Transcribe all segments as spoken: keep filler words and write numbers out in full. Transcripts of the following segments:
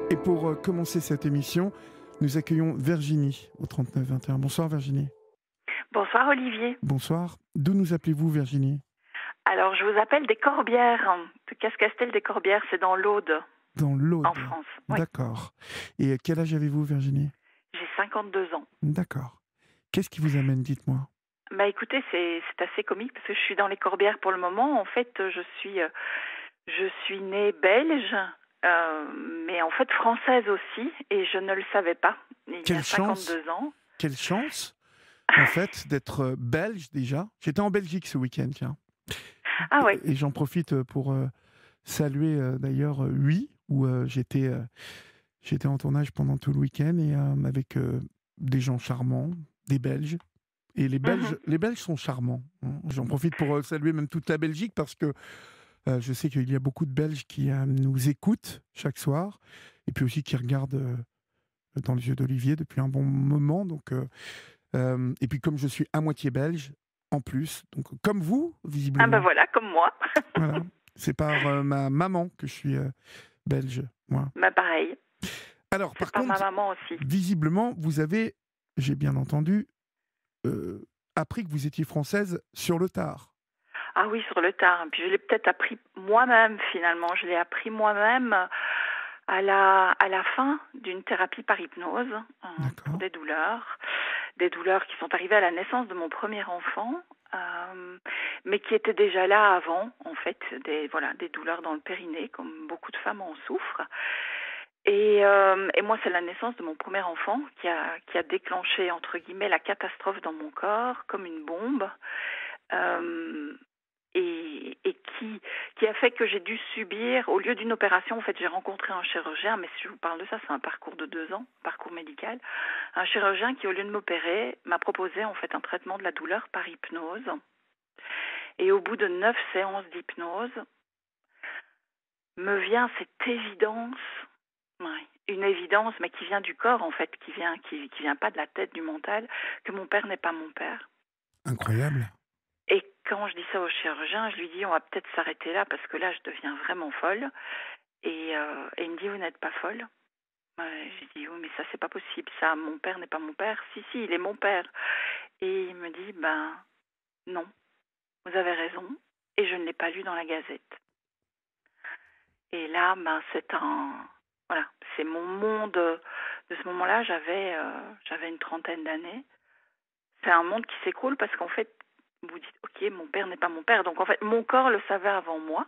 Et pour euh, commencer cette émission, nous accueillons Virginie au trente-neuf vingt et un. Bonsoir Virginie. Bonsoir Olivier. Bonsoir. D'où nous appelez-vous Virginie? Alors je vous appelle des Corbières, de Cascastel des Corbières, c'est dans l'Aude, Dans l'Aude. en France. Oui. D'accord. Et quel âge avez-vous Virginie? J'ai cinquante-deux ans. D'accord. Qu'est-ce qui vous amène, dites-moi? Bah écoutez, c'est, c'est assez comique parce que je suis dans les Corbières pour le moment. En fait, je suis, euh, je suis née belge, euh, mais en fait française aussi, et je ne le savais pas. Il Quelle y a chance, cinquante-deux ans. quelle chance, en fait, d'être euh, belge déjà. J'étais en Belgique ce week-end, tiens. Ah oui. Et, et j'en profite pour euh, saluer euh, d'ailleurs euh, Huy, où euh, j'étais, euh, j'étais en tournage pendant tout le week-end et euh, avec euh, des gens charmants, des Belges. Et les Belges, Mhm. les Belges sont charmants, hein. J'en profite pour euh, saluer même toute la Belgique parce que euh, je sais qu'il y a beaucoup de Belges qui euh, nous écoutent chaque soir et puis aussi qui regardent euh, dans les yeux d'Olivier depuis un bon moment. Donc, euh, euh, et puis comme je suis à moitié belge, en plus, donc comme vous, Ah ben visiblement. voilà, comme moi. Voilà. C'est par euh, ma maman que je suis euh, belge, moi. Bah pareil, Alors, c'est par par ma contre, maman aussi. visiblement, vous avez, j'ai bien entendu, euh, appris que vous étiez française sur le tard. Ah oui, sur le tard. Puis je l'ai peut-être appris moi-même finalement. Je l'ai appris moi-même à la, à la fin d'une thérapie par hypnose euh, pour D'accord. des douleurs. Des douleurs qui sont arrivées à la naissance de mon premier enfant, euh, mais qui étaient déjà là avant, en fait, des, voilà, des douleurs dans le périnée, comme beaucoup de femmes en souffrent. Et, euh, et moi, c'est la naissance de mon premier enfant qui a, qui a déclenché, entre guillemets, la catastrophe dans mon corps, comme une bombe. Euh, et, et qui, qui a fait que j'ai dû subir, au lieu d'une opération, en fait, j'ai rencontré un chirurgien, mais si je vous parle de ça, c'est un parcours de deux ans, parcours médical, un chirurgien qui, au lieu de m'opérer, m'a proposé, en fait, un traitement de la douleur par hypnose. Et au bout de neuf séances d'hypnose, me vient cette évidence, ouais, une évidence, mais qui vient du corps, en fait, qui vient, qui, qui vient pas de la tête, du mental, que mon père n'est pas mon père. Incroyable. Et quand je dis ça au chirurgien, je lui dis on va peut-être s'arrêter là parce que là je deviens vraiment folle. Et, euh, et il me dit vous n'êtes pas folle. Ouais, j'ai dit oui mais ça c'est pas possible, ça mon père n'est pas mon père. Si si il est mon père. Et il me dit ben non, vous avez raison et je ne l'ai pas lu dans la Gazette. Et là ben c'est un voilà c'est mon monde de ce moment-là. J'avais euh, j'avais une trentaine d'années. C'est un monde qui s'écroule parce qu'en fait vous dites ok mon père n'est pas mon père, donc en fait mon corps le savait avant moi.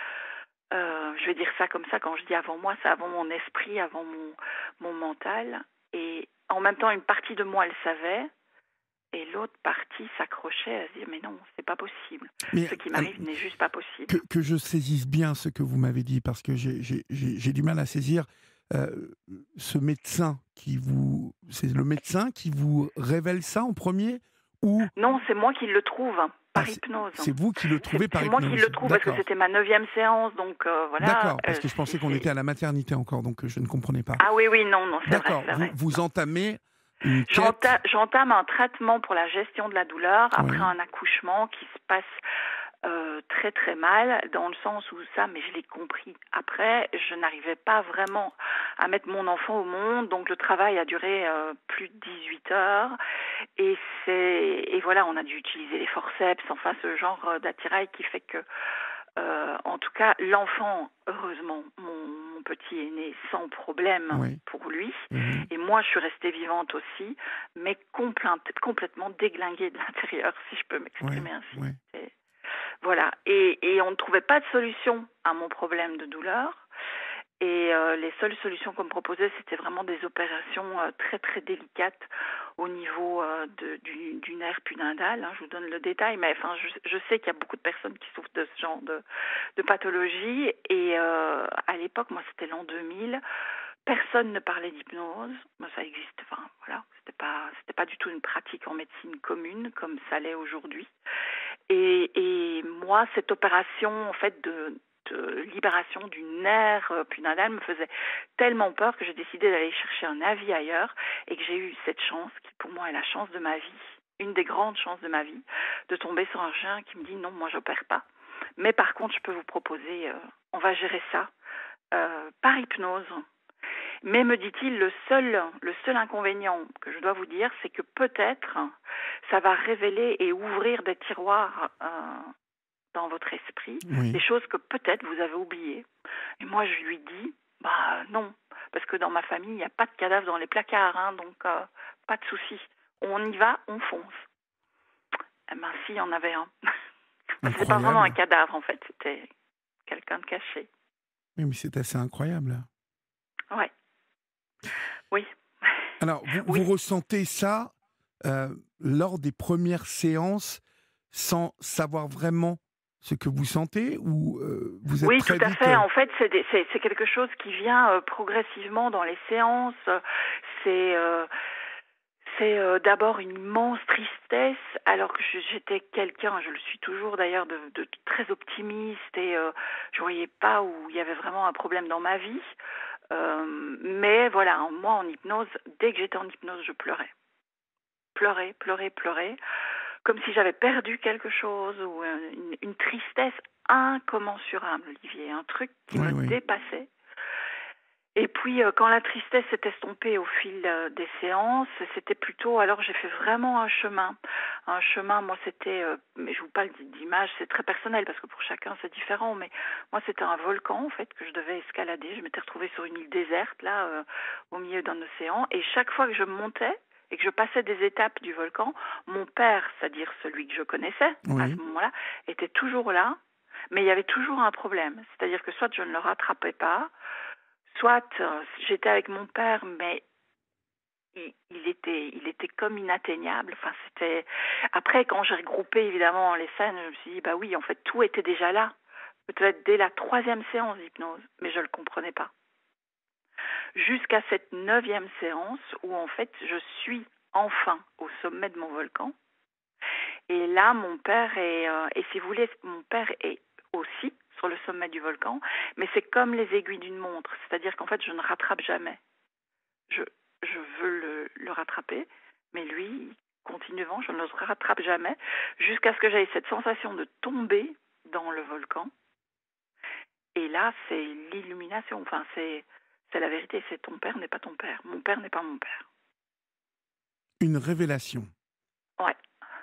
Euh, je vais dire ça comme ça, quand je dis avant moi, c'est avant mon esprit, avant mon, mon mental. Et en même temps, une partie de moi le savait, et l'autre partie s'accrochait à se dire mais non, c'est pas possible. Mais Ce qui euh, m'arrive n'est juste pas possible. que, que je saisisse bien ce que vous m'avez dit, parce que j'ai, j'ai, j'ai, j'ai du mal à saisir euh, ce médecin qui vous... C'est le médecin qui vous révèle ça en premier ou... Non, c'est moi qui le trouve, Ah, par c'est, hypnose. c'est vous qui le C'est, trouvez par c'est moi qui hypnose. le trouve parce que D'accord. c'était ma neuvième séance, donc euh, voilà. D'accord, parce Euh, que je pensais c'est, qu'on c'est... était à la maternité encore, donc je ne comprenais pas. Ah oui, oui, non, non, c'est vrai, D'accord, c'est vous, vrai. vous Non. entamez une quête... J'entame, j'entame un traitement pour la gestion de la douleur après Oui. un accouchement qui se passe euh, très très mal, dans le sens où ça, mais je l'ai compris après, je n'arrivais pas vraiment à mettre mon enfant au monde, donc le travail a duré euh, plus de dix-huit heures, et c'est et voilà, on a dû utiliser les forceps, enfin ce genre d'attirail qui fait que euh, en tout cas, l'enfant, heureusement, mon, mon petit est né sans problème Oui. pour lui. Mhm. Et moi, je suis restée vivante aussi, mais complète, complètement déglinguée de l'intérieur, si je peux m'exprimer Oui. ainsi. Oui. Et voilà. Et, et on ne trouvait pas de solution à mon problème de douleur. Et euh, les seules solutions qu'on me proposait, c'était vraiment des opérations euh, très très délicates au niveau euh, de, du, du nerf pudendal. Hein. Je vous donne le détail, mais enfin, je, je sais qu'il y a beaucoup de personnes qui souffrent de ce genre de, de pathologie. Et euh, à l'époque, moi, c'était l'an deux mille. Personne ne parlait d'hypnose. Moi, ça existe. Enfin, voilà, c'était pas, c'était pas du tout une pratique en médecine commune comme ça l'est aujourd'hui. Et, et moi, cette opération, en fait, de de libération du nerf pudendal me faisait tellement peur que j'ai décidé d'aller chercher un avis ailleurs et que j'ai eu cette chance, qui pour moi est la chance de ma vie, une des grandes chances de ma vie, de tomber sur un chirurgien qui me dit non, moi j'opère pas. Mais par contre, je peux vous proposer, euh, on va gérer ça euh, par hypnose. Mais me dit-il, le seul, le seul inconvénient que je dois vous dire, c'est que peut-être ça va révéler et ouvrir des tiroirs euh, dans votre esprit, des Oui. choses que peut-être vous avez oubliées. Et moi, je lui dis, bah non, parce que dans ma famille, il n'y a pas de cadavre dans les placards, hein, donc euh, pas de souci. On y va, on fonce. Eh ben, si, il y en avait un. C'était pas vraiment un Incroyable. cadavre, en fait, c'était quelqu'un de caché. Oui, mais c'est assez incroyable. Ouais, oui, Alors, vous, vous oui. ressentez ça euh, lors des premières séances sans savoir vraiment ce que vous sentez ou euh, vous êtes Oui, tout très à vite... fait. euh, En fait, c'est des- c'est c'est quelque chose qui vient euh, progressivement dans les séances. C'est euh, c'est euh, d'abord une immense tristesse, alors que je- j'étais quelqu'un, je le suis toujours d'ailleurs, de, de très optimiste et euh, je voyais pas où il y avait vraiment un problème dans ma vie. Euh, mais voilà, moi en hypnose, dès que j'étais en hypnose, je pleurais. Pleurais, pleurais, pleurais, comme si j'avais perdu quelque chose ou euh, une, une tristesse incommensurable, Olivier, un truc qui Oui, me oui. dépassait. Et puis, euh, quand la tristesse s'est estompée au fil euh, des séances, c'était plutôt, alors j'ai fait vraiment un chemin. Un chemin, moi c'était, euh, mais je vous parle d'image, c'est très personnel parce que pour chacun c'est différent, mais moi c'était un volcan en fait que je devais escalader. Je m'étais retrouvée sur une île déserte, là, euh, au milieu d'un océan, et chaque fois que je montais et que je passais des étapes du volcan, mon père, c'est-à-dire celui que je connaissais à ce Oui. moment-là, était toujours là, mais il y avait toujours un problème. C'est-à-dire que soit je ne le rattrapais pas, soit euh, j'étais avec mon père, mais il, il était, il était comme inatteignable. Enfin, c'était. Après, quand j'ai regroupé évidemment les scènes, je me suis dit, bah oui, en fait, tout était déjà là. Peut-être dès la troisième séance d'hypnose, mais je le comprenais pas. Jusqu'à cette neuvième séance où en fait, je suis enfin au sommet de mon volcan. Et là, mon père est, euh, et si vous voulez, mon père est aussi sur le sommet du volcan, mais c'est comme les aiguilles d'une montre, c'est-à-dire qu'en fait, je ne rattrape jamais. Je, je veux le, le rattraper, mais lui, il continue devant, je ne le rattrape jamais, jusqu'à ce que j'aie cette sensation de tomber dans le volcan. Et là, c'est l'illumination, enfin, c'est, c'est la vérité, c'est ton père n'est pas ton père, mon père n'est pas mon père. Une révélation. Ouais.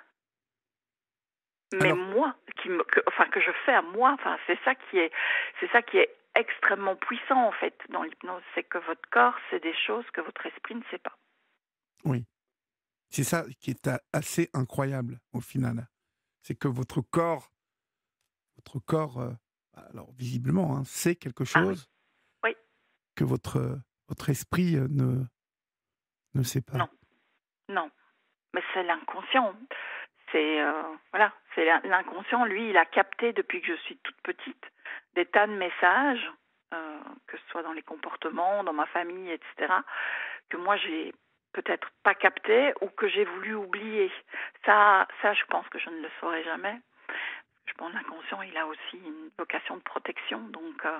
Mais Alors, moi, qui me, que, enfin que je fais à moi, enfin c'est ça qui est, c'est ça qui est extrêmement puissant en fait dans l'hypnose, c'est que votre corps sait des choses que votre esprit ne sait pas. oui, c'est ça qui est a- assez incroyable au final. C'est que votre corps, votre corps, euh, alors visiblement, hein, sait quelque Ah oui, chose oui, que votre, votre esprit euh, ne, ne sait pas. non, non, mais c'est l'inconscient. C'est euh, voilà, c'est l'inconscient. Lui, il a capté depuis que je suis toute petite des tas de messages, euh, que ce soit dans les comportements, dans ma famille, et cetera, que moi j'ai peut-être pas capté ou que j'ai voulu oublier. Ça, ça, je pense que je ne le saurai jamais. Je pense que l'inconscient, il a aussi une vocation de protection, donc. Euh...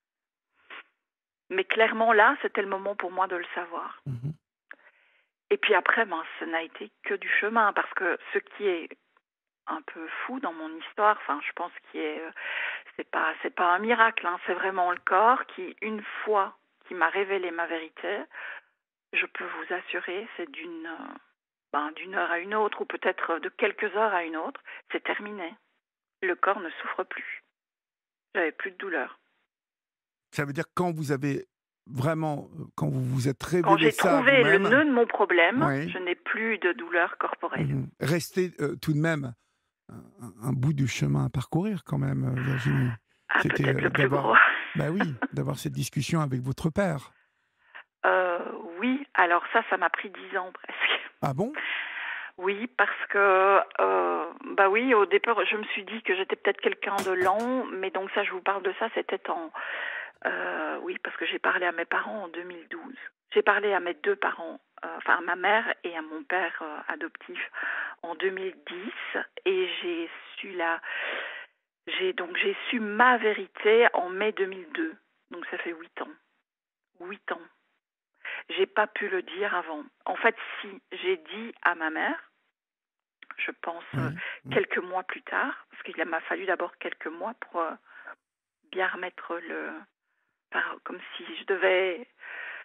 Mais clairement là, c'était le moment pour moi de le savoir. Mhm. Et puis après, ben, ce n'a été que du chemin, parce que ce qui est un peu fou dans mon histoire, enfin, je pense qu'il est, euh, c'est pas, c'est pas un miracle, hein, c'est vraiment le corps qui, une fois qui m'a révélé ma vérité, je peux vous assurer, c'est d'une, euh, ben, d'une heure à une autre, ou peut-être de quelques heures à une autre, c'est terminé. Le corps ne souffre plus. J'avais plus de douleur. Ça veut dire quand vous avez vraiment, euh, quand vous vous êtes Quand révélé j'ai ça à trouvé le vous-même, nœud de mon problème, oui, je n'ai plus de douleur corporelle. mhm, restez euh, tout de même un, un- un bout du chemin à parcourir quand même, euh, Virginie. Ah, C'était peut-être euh, le plus d'avoir, gros. bah oui, d'avoir cette discussion avec votre père. Euh, oui, alors ça, ça m'a pris dix ans presque. Ah bon? Oui, parce que, euh, bah oui, au départ, je me suis dit que j'étais peut-être quelqu'un de lent, mais donc ça, je vous parle de ça, c'était en, euh, oui, parce que j'ai parlé à mes parents en deux mille douze. J'ai parlé à mes deux parents, euh, enfin à ma mère et à mon père euh, adoptif en deux mille dix, et j'ai su la, j'ai donc j'ai su ma vérité en mai deux mille deux. Donc ça fait huit ans, huit ans. J'ai pas pu le dire avant. En fait, si j'ai dit à ma mère, je pense euh, Oui, oui. quelques mois plus tard, parce qu'il m'a fallu d'abord quelques mois pour euh, bien remettre le, enfin, comme si je devais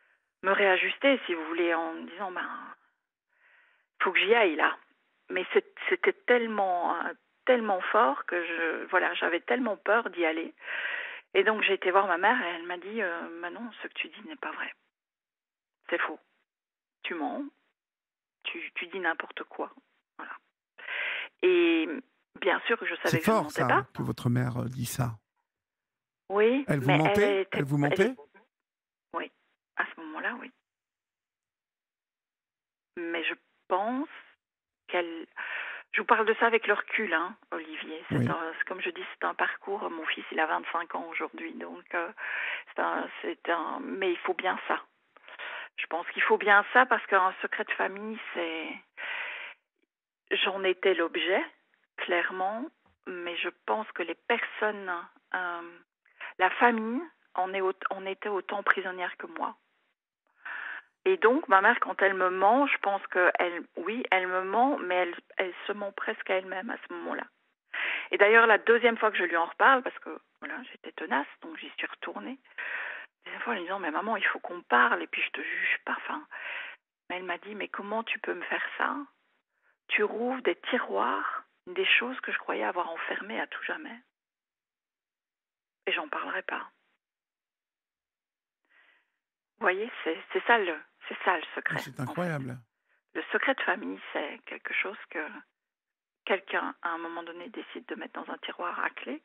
me réajuster, si vous voulez, en me disant, ben, faut que j'y aille là. Mais c'est- c'était tellement, euh, tellement fort que je, voilà, j'avais tellement peur d'y aller. Et donc j'ai été voir ma mère et elle m'a dit, euh, Manon, ce que tu dis n'est pas vrai. C'est faux. Tu mens. Tu, tu dis n'importe quoi. Voilà. Et bien sûr que je C'est savais que je ne fort, mentais ça, pas. hein, que votre mère euh, dit ça. Oui, Elle vous mais elle mentait? était, Elle vous elle est- mentait? oui, à ce moment-là, oui. Mais je pense qu'elle, je vous parle de ça avec le recul, hein, Olivier. C'est Oui. un, c'est comme je dis, c'est un parcours. Mon fils, il a vingt-cinq ans aujourd'hui, donc euh, c'est un, c'est un, mais il faut bien ça. Je pense qu'il faut bien ça parce qu'un secret de famille, c'est, j'en étais l'objet, clairement, mais je pense que les personnes, euh, la famille, en, est, au- en était autant prisonnière que moi. Et donc, ma mère, quand elle me ment, je pense qu'elle, oui, elle me ment, mais elle, elle se ment presque à elle-même à ce moment-là. Et d'ailleurs, la deuxième fois que je lui en reparle, parce que voilà, j'étais tenace, donc j'y suis retournée, la deuxième fois en lui disant, mais maman, il faut qu'on parle, et puis je te juge pas. Enfin, mais elle m'a dit, mais comment tu peux me faire ça? Tu rouvres des tiroirs, des choses que je croyais avoir enfermées à tout jamais. Et j'en parlerai pas. Vous voyez, c'est, c'est ça le, c'est ça le Ah, secret, c'est en fait. incroyable. Le secret de famille, c'est quelque chose que quelqu'un, à un moment donné, décide de mettre dans un tiroir à clé.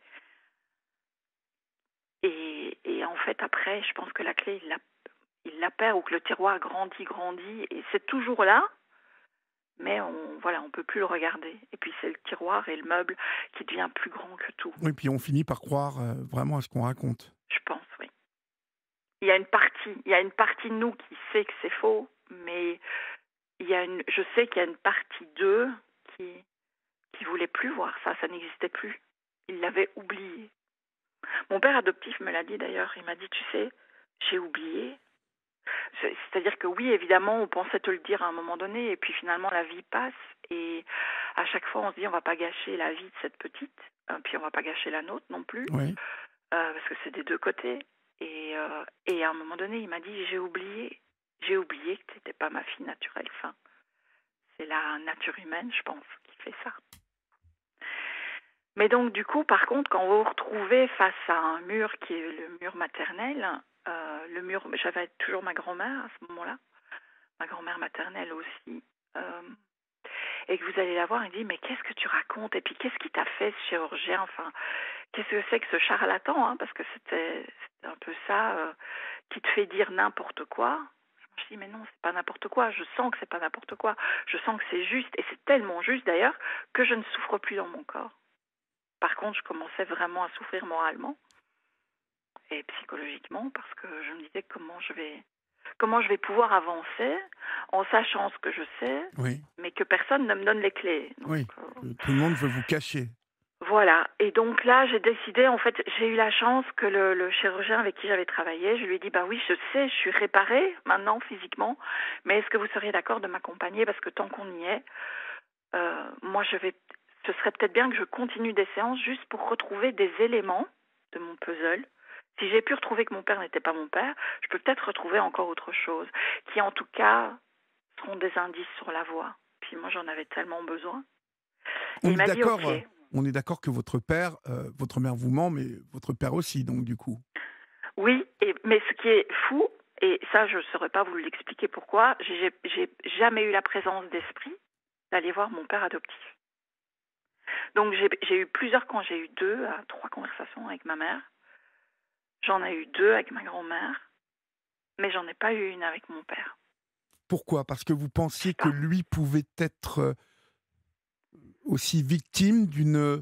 Et, et en fait, après, je pense que la clé, il la, il la perd ou que le tiroir grandit, grandit. Et c'est toujours là, mais on voilà, on peut plus le regarder. Et puis, c'est le tiroir et le meuble qui devient plus grand que tout, Oui, puis on finit par croire euh, vraiment à ce qu'on raconte. je pense, oui. Il y a une partie, il y a une partie de nous qui sait que c'est faux, mais il y a une, je sais qu'il y a une partie d'eux qui qui voulait plus voir ça, ça n'existait plus. Il l'avait oublié. Mon père adoptif me l'a dit d'ailleurs, il m'a dit, tu sais, j'ai oublié. C'est-à-dire que oui, évidemment, on pensait te le dire à un moment donné, et puis finalement la vie passe, et à chaque fois on se dit, on va pas gâcher la vie de cette petite, hein, puis on va pas gâcher la nôtre non plus, Oui. euh, parce que c'est des deux côtés. Et, euh, et à un moment donné, il m'a dit, j'ai oublié, j'ai oublié que tu n'étais pas ma fille naturelle. Enfin, c'est la nature humaine, je pense, qui fait ça. Mais donc, du coup, par contre, quand vous vous retrouvez face à un mur qui est le mur maternel, euh, le mur, j'avais toujours ma grand-mère à ce moment-là, ma grand-mère maternelle aussi, euh, et que vous allez la voir, elle dit, mais qu'est-ce que tu racontes? Et puis, qu'est-ce qui t'a fait, ce chirurgien? Enfin, qu'est-ce que c'est que ce charlatan, hein? Parce que c'était, c'était un peu ça, euh, qui te fait dire n'importe quoi. Je dis, mais non, c'est pas n'importe quoi. Je sens que c'est pas n'importe quoi. Je sens que c'est juste, et c'est tellement juste d'ailleurs, que je ne souffre plus dans mon corps. Par contre, je commençais vraiment à souffrir moralement et psychologiquement parce que je me disais comment je vais, comment je vais pouvoir avancer en sachant ce que je sais, Oui. mais que personne ne me donne les clés. Donc, Oui. euh, Que tout le monde veut vous cacher. voilà. Et donc là, j'ai décidé, en fait, j'ai eu la chance que le, le chirurgien avec qui j'avais travaillé, je lui ai dit, bah oui, je sais, je suis réparée maintenant physiquement, mais est-ce que vous seriez d'accord de m'accompagner parce que tant qu'on y est, euh, moi je vais, ce serait peut-être bien que je continue des séances juste pour retrouver des éléments de mon puzzle. Si j'ai pu retrouver que mon père n'était pas mon père, je peux peut-être retrouver encore autre chose, qui en tout cas seront des indices sur la voie. Puis moi j'en avais tellement besoin. Et On il est m'a dit d'accord. ok. euh, On est d'accord que votre père, euh, votre mère vous ment, mais votre père aussi, donc du coup. Oui, et, mais ce qui est fou, et ça je ne saurais pas vous l'expliquer pourquoi, j'ai, j'ai jamais eu la présence d'esprit d'aller voir mon père adoptif. Donc j'ai, j'ai eu plusieurs, quand j'ai eu deux à trois conversations avec ma mère. J'en ai eu deux avec ma grand-mère, mais j'en ai pas eu une avec mon père. Pourquoi? Parce que vous Je sais pensiez que pas. lui pouvait être euh, aussi victime d'une. euh,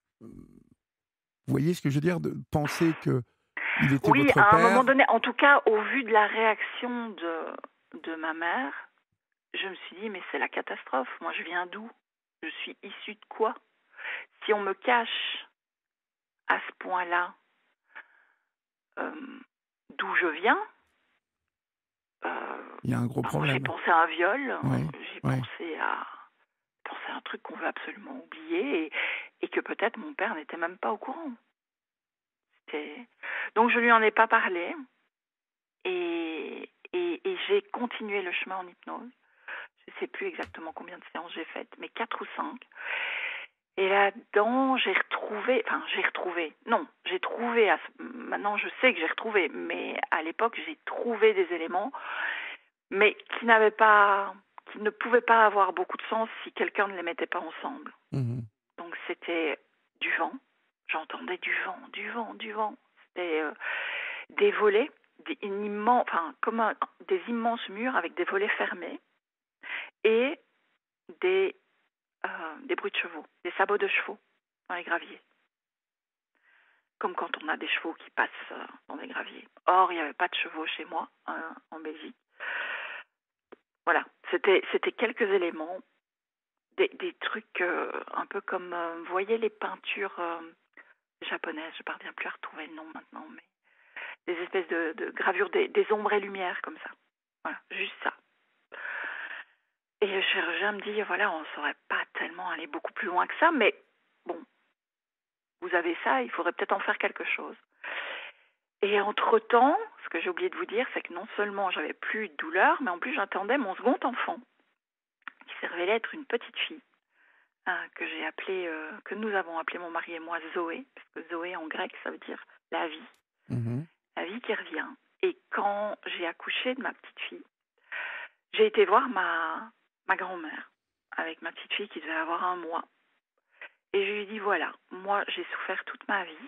Vous voyez ce que je veux dire? De penser que il était Oui, votre à un moment père. donné, en tout cas, au vu de la réaction de, de ma mère, je me suis dit, mais c'est la catastrophe. Moi, je viens d'où? Je suis issue de quoi? Si on me cache à ce point-là euh, d'où je viens, euh, Il y a un gros ben, moi, j'ai problème. pensé à un viol, Oui, j'ai oui. pensé à, pensé à un truc qu'on veut absolument oublier et, et que peut-être mon père n'était même pas au courant. C'était... Donc, je lui en ai pas parlé. Et, et, et j'ai continué le chemin en hypnose. Je ne sais plus exactement combien de séances j'ai faites, mais quatre ou cinq. Et là-dedans, j'ai retrouvé, enfin j'ai retrouvé, non, j'ai trouvé, à ce- maintenant je sais que j'ai retrouvé, mais à l'époque j'ai trouvé des éléments, mais qui n'avaient pas, qui ne pouvaient pas avoir beaucoup de sens si quelqu'un ne les mettait pas ensemble. Mhm. Donc c'était du vent, j'entendais du vent, du vent, du vent. C'était euh, des volets, des, une immense, enfin comme un- des immenses murs avec des volets fermés et des euh, des bruits de chevaux, des sabots de chevaux dans les graviers. Comme quand on a des chevaux qui passent euh, dans les graviers. Or, il n'y avait pas de chevaux chez moi, hein, en Belgique. Voilà, c'était c'était quelques éléments, des, des trucs euh, un peu comme, euh, vous voyez les peintures euh, japonaises, je ne parviens plus à retrouver le nom maintenant, mais des espèces de, de gravures, des, des ombres et lumières comme ça. Voilà, juste ça. Et le chirurgien me dit, voilà, on ne saurait pas tellement aller beaucoup plus loin que ça, mais bon, vous avez ça, il faudrait peut-être en faire quelque chose. Et entre-temps, ce que j'ai oublié de vous dire, c'est que non seulement j'avais plus de douleur, mais en plus j'attendais mon second enfant, qui s'est révélé être une petite fille, hein, que j'ai appelée, euh, que nous avons appelé mon mari et moi Zoé, parce que Zoé en grec ça veut dire la vie, Mhm. la vie qui revient. Et quand j'ai accouché de ma petite fille, j'ai été voir ma, ma grand-mère avec ma petite fille qui devait avoir un mois. Et je lui ai dit, voilà, moi j'ai souffert toute ma vie,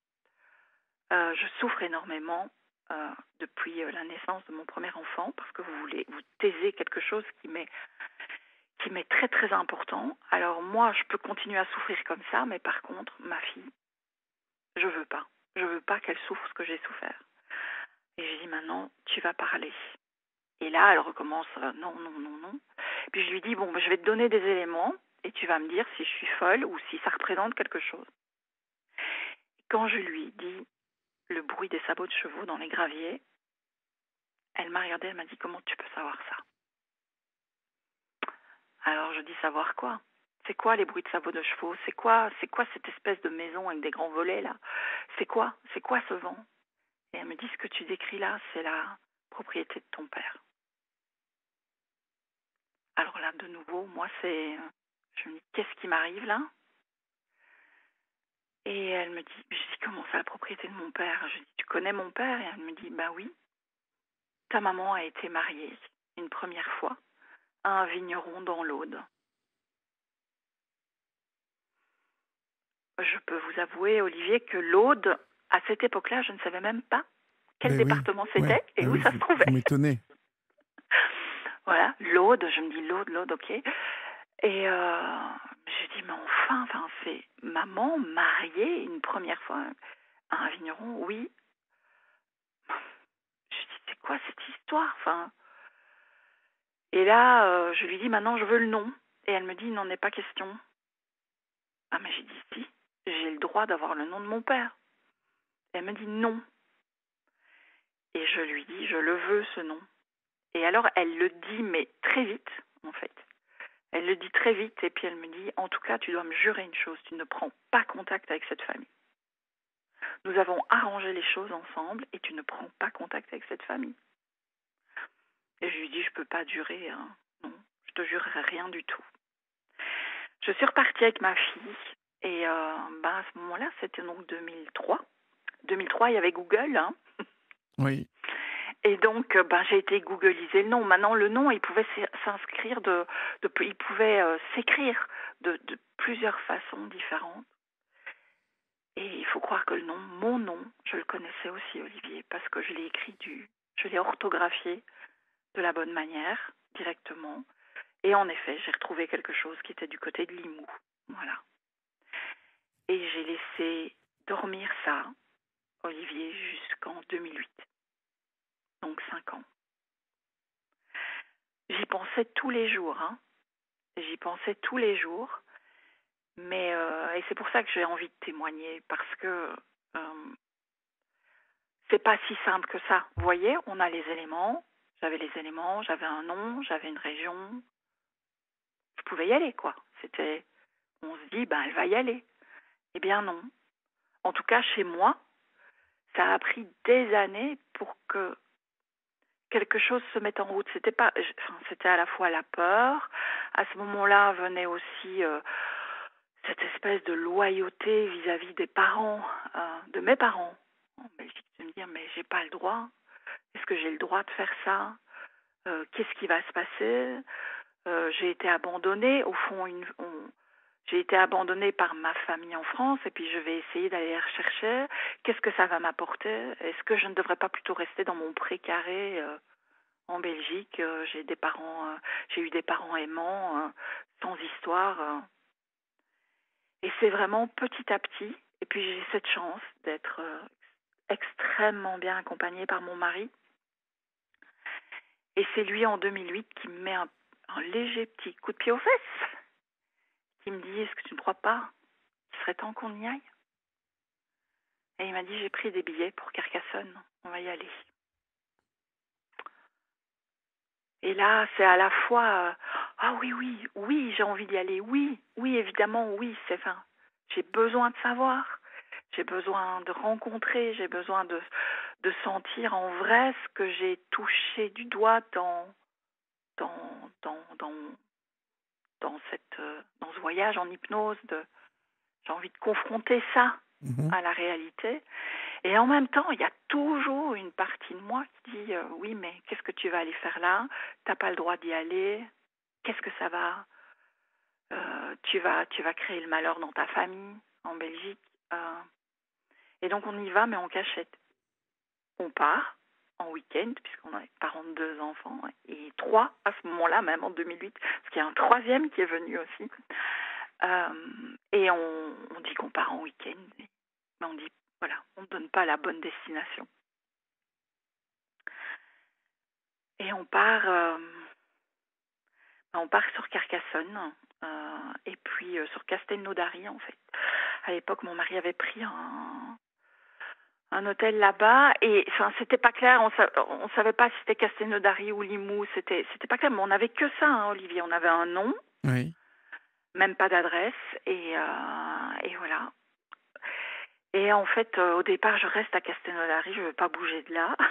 euh, je souffre énormément euh, depuis euh, la naissance de mon premier enfant parce que vous voulez vous taisez quelque chose qui m'est qui m'est très très important. Alors moi je peux continuer à souffrir comme ça, mais par contre ma fille, je veux pas. Je veux pas qu'elle souffre ce que j'ai souffert. Et j'ai dit maintenant tu vas parler. Et là elle recommence euh, non non non non. Puis je lui dis bon ben, je vais te donner des éléments et tu vas me dire si je suis folle ou si ça représente quelque chose. Quand je lui dis le bruit des sabots de chevaux dans les graviers, elle m'a regardée, elle m'a dit comment tu peux savoir ça? Alors je dis savoir quoi? C'est quoi les bruits de sabots de chevaux? C'est quoi, c'est quoi cette espèce de maison avec des grands volets là? C'est quoi? C'est quoi ce vent? Et elle me dit ce que tu décris là, c'est la propriété de ton père. Alors là, de nouveau, moi c'est, je me dis qu'est-ce qui m'arrive là? Et elle me dit, je dis comment ça la propriété de mon père? Je dis tu connais mon père? Et elle me dit bah oui. Ta maman a été mariée une première fois à un vigneron dans l'Aude. Je peux vous avouer, Olivier, que l'Aude, à cette époque-là, je ne savais même pas quel Ben oui, département ouais, c'était et ah où oui, ça se vous, trouvait. vous m'étonnez. Voilà, l'Aude, je me dis l'Aude, l'Aude, ok. Et euh, je dis, mais enfin, enfin, c'est maman mariée une première fois à un vigneron, oui. Je dis, c'est quoi cette histoire? Enfin, et là, euh, je lui dis, maintenant, je veux le nom. Et elle me dit, il n'en est pas question. Ah, mais j'ai dit, si, j'ai le droit d'avoir le nom de mon père. Et elle me dit, non. Et je lui dis, je le veux, ce nom. Et alors, elle le dit, mais très vite, en fait. Elle le dit très vite, et puis elle me dit, en tout cas, tu dois me jurer une chose, tu ne prends pas contact avec cette famille. Nous avons arrangé les choses ensemble, et tu ne prends pas contact avec cette famille. Et je lui dis, je ne peux pas durer, hein. Non, je te jurerai rien du tout. Je suis repartie avec ma fille, et euh, ben, à ce moment-là, c'était donc deux mille trois. deux mille trois, il y avait Google, hein. Oui. Et donc, ben, j'ai été googliser le nom. Maintenant, le nom, il pouvait s'inscrire de, de il pouvait euh, s'écrire de, de plusieurs façons différentes. Et il faut croire que le nom, mon nom, je le connaissais aussi, Olivier, parce que je l'ai écrit du, je l'ai orthographié de la bonne manière, directement. Et en effet, j'ai retrouvé quelque chose qui était du côté de Limoux. Voilà. Et j'ai laissé dormir ça, Olivier, jusqu'en deux mille huit. Donc cinq ans. J'y pensais tous les jours, hein. J'y pensais tous les jours. Mais euh, et c'est pour ça que j'ai envie de témoigner, parce que euh, c'est pas si simple que ça. Vous voyez, on a les éléments, j'avais les éléments, j'avais un nom, j'avais une région, je pouvais y aller, quoi. C'était, on se dit, ben elle va y aller. Eh bien non. En tout cas, chez moi, ça a pris des années pour que quelque chose se mette en route. C'était pas, enfin, c'était à la fois la peur. À ce moment-là venait aussi euh, cette espèce de loyauté vis-à-vis des parents, euh, de mes parents en Belgique, de me dire mais j'ai pas le droit. Est-ce que j'ai le droit de faire ça? Euh, Qu'est-ce qui va se passer? Euh, J'ai été abandonnée. Au fond, une, on, j'ai été abandonnée par ma famille en France et puis je vais essayer d'aller les rechercher. Qu'est-ce que ça va m'apporter? Est-ce que je ne devrais pas plutôt rester dans mon précaré euh, en Belgique? euh, J'ai des parents, euh, j'ai eu des parents aimants, euh, sans histoire. euh. Et c'est vraiment petit à petit. Et puis j'ai cette chance d'être euh, extrêmement bien accompagnée par mon mari. Et c'est lui en deux mille huit qui me met un, un léger petit coup de pied aux fesses, qui me dit est-ce que tu ne crois pas qu'il serait temps qu'on y aille? Et il m'a dit j'ai pris des billets pour Carcassonne, on va y aller. Et là c'est à la fois euh, ah oui oui oui j'ai envie d'y aller, oui oui évidemment oui c'est enfin j'ai besoin de savoir, j'ai besoin de rencontrer, j'ai besoin de de sentir en vrai ce que j'ai touché du doigt dans dans dans dans dans cette euh, dans ce voyage en hypnose. De j'ai envie de confronter ça Mhm. à la réalité. Et en même temps, il y a toujours une partie de moi qui dit euh, oui, mais qu'est-ce que tu vas aller faire là? T'as pas le droit d'y aller. Qu'est-ce que ça va euh, Tu vas, tu vas créer le malheur dans ta famille en Belgique. Euh, et donc on y va, mais en cachette. On part en week-end puisqu'on est parents de deux enfants et trois à ce moment-là, même en deux mille huit, parce qu'il y a un troisième qui est venu aussi. Euh, et on, on dit qu'on part en week-end, mais on dit voilà, on ne donne pas la bonne destination. Et on part, euh, on part sur Carcassonne euh, et puis euh, sur Castelnaudary en fait. À l'époque, mon mari avait pris un, un hôtel là-bas et enfin c'était pas clair, on, sa, on savait pas si c'était Castelnaudary ou Limoux, c'était c'était pas clair, mais on avait que ça, hein, Olivier. On avait un nom, Oui. même pas d'adresse et euh, et voilà. Et en fait, euh, au départ, je reste à Castelnaudary, je ne veux pas bouger de là.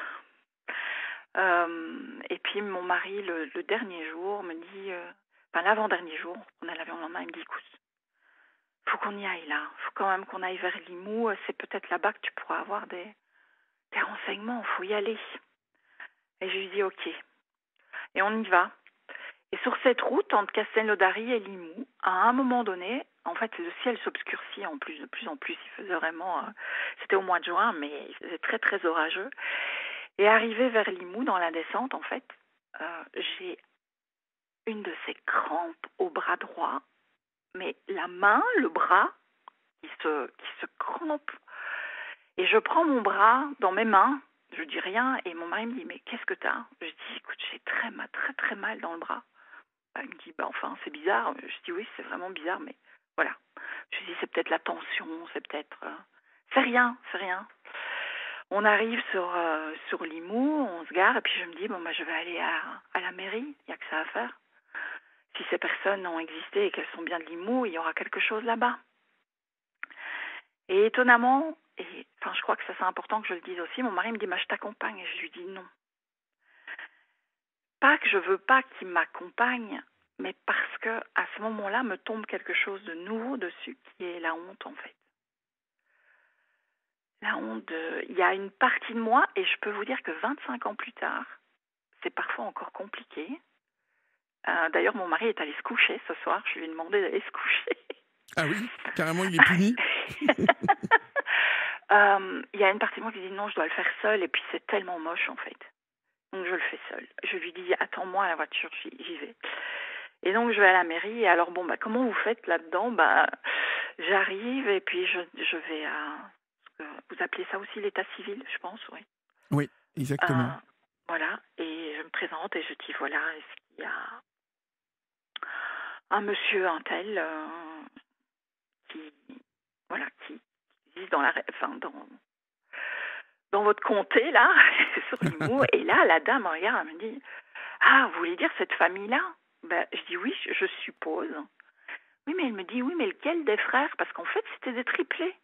Euh, et puis mon mari, le, le dernier jour, me dit, euh, enfin l'avant-dernier jour, on a l'avion en main, il me dit, écoute, faut qu'on y aille là, faut quand même qu'on aille vers Limoux, c'est peut-être là-bas que tu pourras avoir des, des renseignements, faut y aller. Et je lui dis, ok. Et on y va. Et sur cette route, entre Castelnaudary et Limoux, à un moment donné, en fait, le ciel s'obscurcit en plus, de plus en plus, il faisait vraiment, euh, c'était au mois de juin, mais il faisait très très orageux. Et arrivé vers Limoux, dans la descente, en fait, euh, j'ai une de ces crampes au bras droit, mais la main, le bras, qui se, qui se crampe. Et je prends mon bras dans mes mains, je dis rien, et mon mari me dit, mais qu'est-ce que t'as? Je dis, écoute, j'ai très mal, très très mal dans le bras. Il me dit, bah enfin, c'est bizarre. Je dis, oui, c'est vraiment bizarre, mais voilà. Je dis, c'est peut-être la tension, c'est peut-être... Euh... C'est rien, c'est rien. On arrive sur, euh, sur Limoux, on se gare, et puis je me dis, bon, bah, je vais aller à, à la mairie, il n'y a que ça à faire. Si ces personnes ont existé et qu'elles sont bien de Limoux, il y aura quelque chose là-bas. Et étonnamment, et enfin, je crois que ça c'est important que je le dise aussi, mon mari me dit, bah, je t'accompagne, et je lui dis non. Pas que je veux pas qu'il m'accompagne, mais parce que à ce moment-là me tombe quelque chose de nouveau dessus, qui est la honte en fait. La honte, de... il y a une partie de moi, et je peux vous dire que vingt-cinq ans plus tard, c'est parfois encore compliqué. Euh, d'ailleurs, mon mari est allé se coucher ce soir, je lui ai demandé d'aller se coucher. Ah oui, carrément, il est puni. euh, Il y a une partie de moi qui dit non, je dois le faire seule, et puis c'est tellement moche en fait. Donc je le fais seule. Je lui dis attends-moi à la voiture, j'y, j'y vais. Et donc je vais à la mairie. Et alors bon bah comment vous faites là-dedans? Bah j'arrive et puis je, je vais à ce que vous appelez ça aussi l'état civil, je pense, oui. Oui, Euh, exactement. voilà, et je me présente et je dis voilà, est-ce qu'il y a un monsieur, un tel euh, qui voilà qui existe dans la enfin dans dans votre comté là sur Limoux. Et là la dame regarde, elle me dit ah, vous voulez dire cette famille-là? Ben, je dis oui, je, je suppose. Oui, mais elle me dit oui, mais lequel des frères? Parce qu'en fait, c'était des triplés.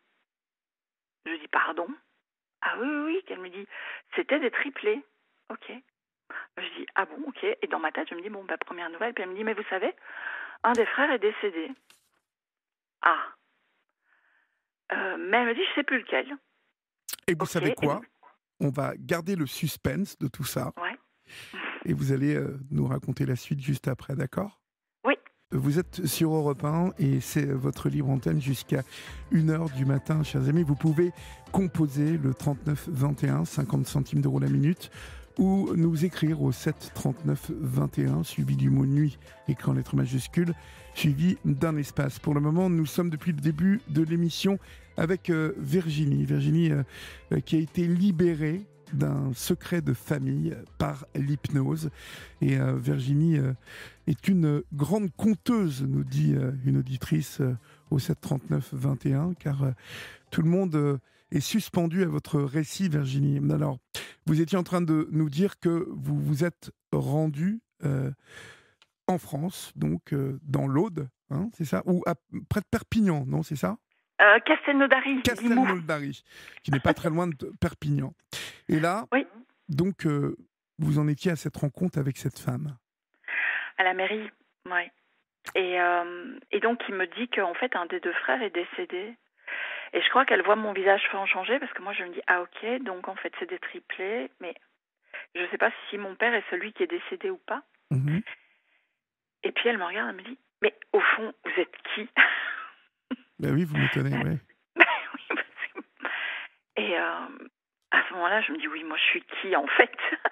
Je dis pardon? Ah oui, oui, oui. Elle me dit c'était des triplés. Ok. Je dis, ah bon, ok. Et dans ma tête, je me dis, bon, bah, première nouvelle. Puis elle me dit, mais vous savez, un des frères est décédé. Ah. Euh, mais elle me dit, je sais plus lequel. Et vous Ok. savez Et vous... quoi? On va garder le suspense de tout ça. Ouais. Et vous allez euh, nous raconter la suite juste après, d'accord? Oui. Vous êtes sur Europe un et c'est votre libre antenne jusqu'à une heure du matin, chers amis. Vous pouvez composer le trente-neuf vingt et un, cinquante centimes d'euros la minute, ou nous écrire au sept trente-neuf vingt et un, suivi du mot nuit, écrit en lettres majuscules, suivi d'un espace. Pour le moment, nous sommes depuis le début de l'émission avec euh, Virginie. Virginie euh, euh, qui a été libérée d'un secret de famille par l'hypnose. Et euh, Virginie euh, est une grande conteuse, nous dit euh, une auditrice euh, au sept trente-neuf vingt et un, car euh, tout le monde euh, est suspendu à votre récit, Virginie. Alors, vous étiez en train de nous dire que vous vous êtes rendue euh, en France, donc euh, dans l'Aude, hein, c'est ça? Ou à, près de Perpignan, non, c'est ça? Euh, Castelnaudary, Limoux. Castelnaudary, qui n'est pas très loin de Perpignan. Et là, Oui. donc, euh, vous en étiez à cette rencontre avec cette femme? À la mairie, oui. Et, euh, et donc, il me dit qu'en fait, un des deux frères est décédé. Et je crois qu'elle voit mon visage changer parce que moi, je me dis, ah ok, donc en fait, c'est des triplés. Mais je ne sais pas si mon père est celui qui est décédé ou pas. Mmh. Et puis, elle me regarde, elle me dit, mais au fond, vous êtes qui? Ben oui, vous m'étonnez, oui. Ben oui, parce que... Et euh, à ce moment-là, je me dis, oui, moi, je suis qui, en fait?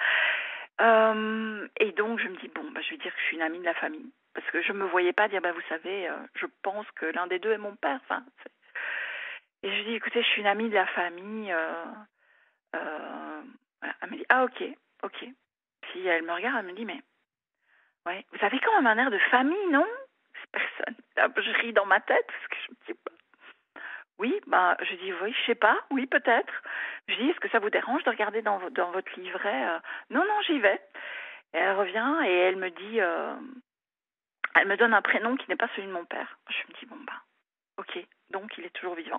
euh, Et donc, je me dis, bon, bah, je vais dire que je suis une amie de la famille. Parce que je ne me voyais pas dire, bah, vous savez, euh, je pense que l'un des deux est mon père. Enfin, c'est... Et je dis, écoutez, je suis une amie de la famille. Euh, euh, voilà. Elle me dit, ah, ok, ok. Puis elle me regarde, elle me dit, mais ouais, vous avez quand même un air de famille, non? C'est personne. Là, je ris dans ma tête parce que je me dis, bah, oui, bah, je dis, oui, je sais pas, oui, peut-être. Je dis, est-ce que ça vous dérange de regarder dans, vo- dans votre livret? euh, Non, non, j'y vais. Et elle revient et elle me dit, euh, elle me donne un prénom qui n'est pas celui de mon père. Je me dis, bon, bah, ok, donc il est toujours vivant.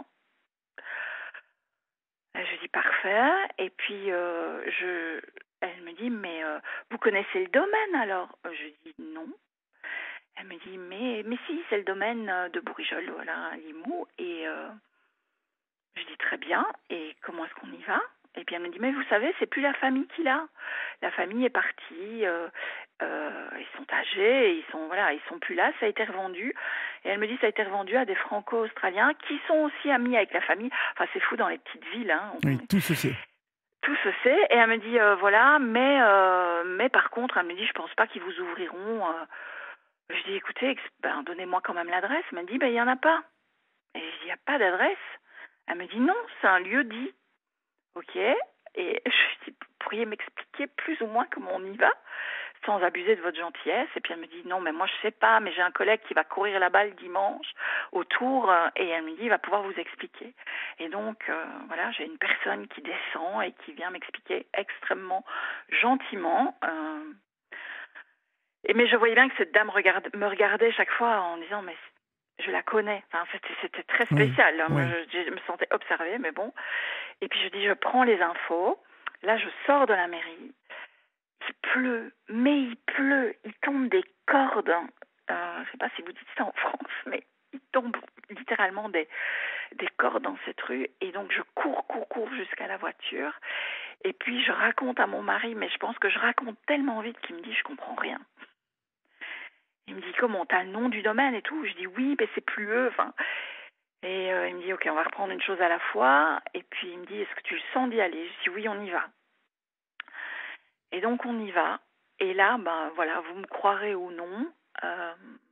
Euh, Je dis parfait. Et puis, euh, je, elle me dit, mais euh, vous connaissez le domaine alors? Je dis non. Elle me dit, mais, mais si, c'est le domaine euh, de Bourrijol, voilà, à Limoux. Et euh, je dis très bien. Et comment est-ce qu'on y va? Et puis elle me dit, mais vous savez, c'est plus la famille qu'il a. La famille est partie, euh, euh, ils sont âgés, ils sont voilà, ils sont plus là, ça a été revendu. Et elle me dit, ça a été revendu à des Franco-Australiens qui sont aussi amis avec la famille. Enfin, c'est fou dans les petites villes, hein. Oui, tout se sait. Tout se sait. Et elle me dit, euh, voilà, mais euh, mais par contre, elle me dit, je pense pas qu'ils vous ouvriront. euh. Je dis, écoutez, ex- ben, donnez-moi quand même l'adresse. Elle me dit, ben, il n'y en a pas. Et je dis, il n'y a pas d'adresse. Elle me dit, non, c'est un lieu dit. Ok. Et je dis, vous pourriez m'expliquer plus ou moins comment on y va, sans abuser de votre gentillesse? Et puis elle me dit, non, mais moi je sais pas, mais j'ai un collègue qui va courir là-bas le dimanche autour, euh, et elle me dit, il va pouvoir vous expliquer. Et donc, euh, voilà, j'ai une personne qui descend et qui vient m'expliquer extrêmement gentiment. Euh, et mais je voyais bien que cette dame regarde, me regardait chaque fois en disant, mais je la connais. Enfin, c'était, c'était très Oui, spécial. Moi, oui. je, je me sentais observée, mais bon. Et puis je dis, je prends les infos. Là, je sors de la mairie. Il pleut, mais il pleut. Il tombe des cordes. Euh, je ne sais pas si vous dites ça en France, mais il tombe littéralement des, des cordes dans cette rue. Et donc, je cours, cours, cours jusqu'à la voiture. Et puis, je raconte à mon mari, mais je pense que je raconte tellement vite qu'il me dit, je comprends rien. Il me dit, comment, t'as le nom du domaine et tout? Je dis, oui, mais c'est plus eux. Enfin, et euh, il me dit, ok, on va reprendre une chose à la fois. Et puis, il me dit, est-ce que tu le sens d'y aller? Je dis, oui, on y va. Et donc, on y va. Et là, ben voilà, vous me croirez ou non, euh,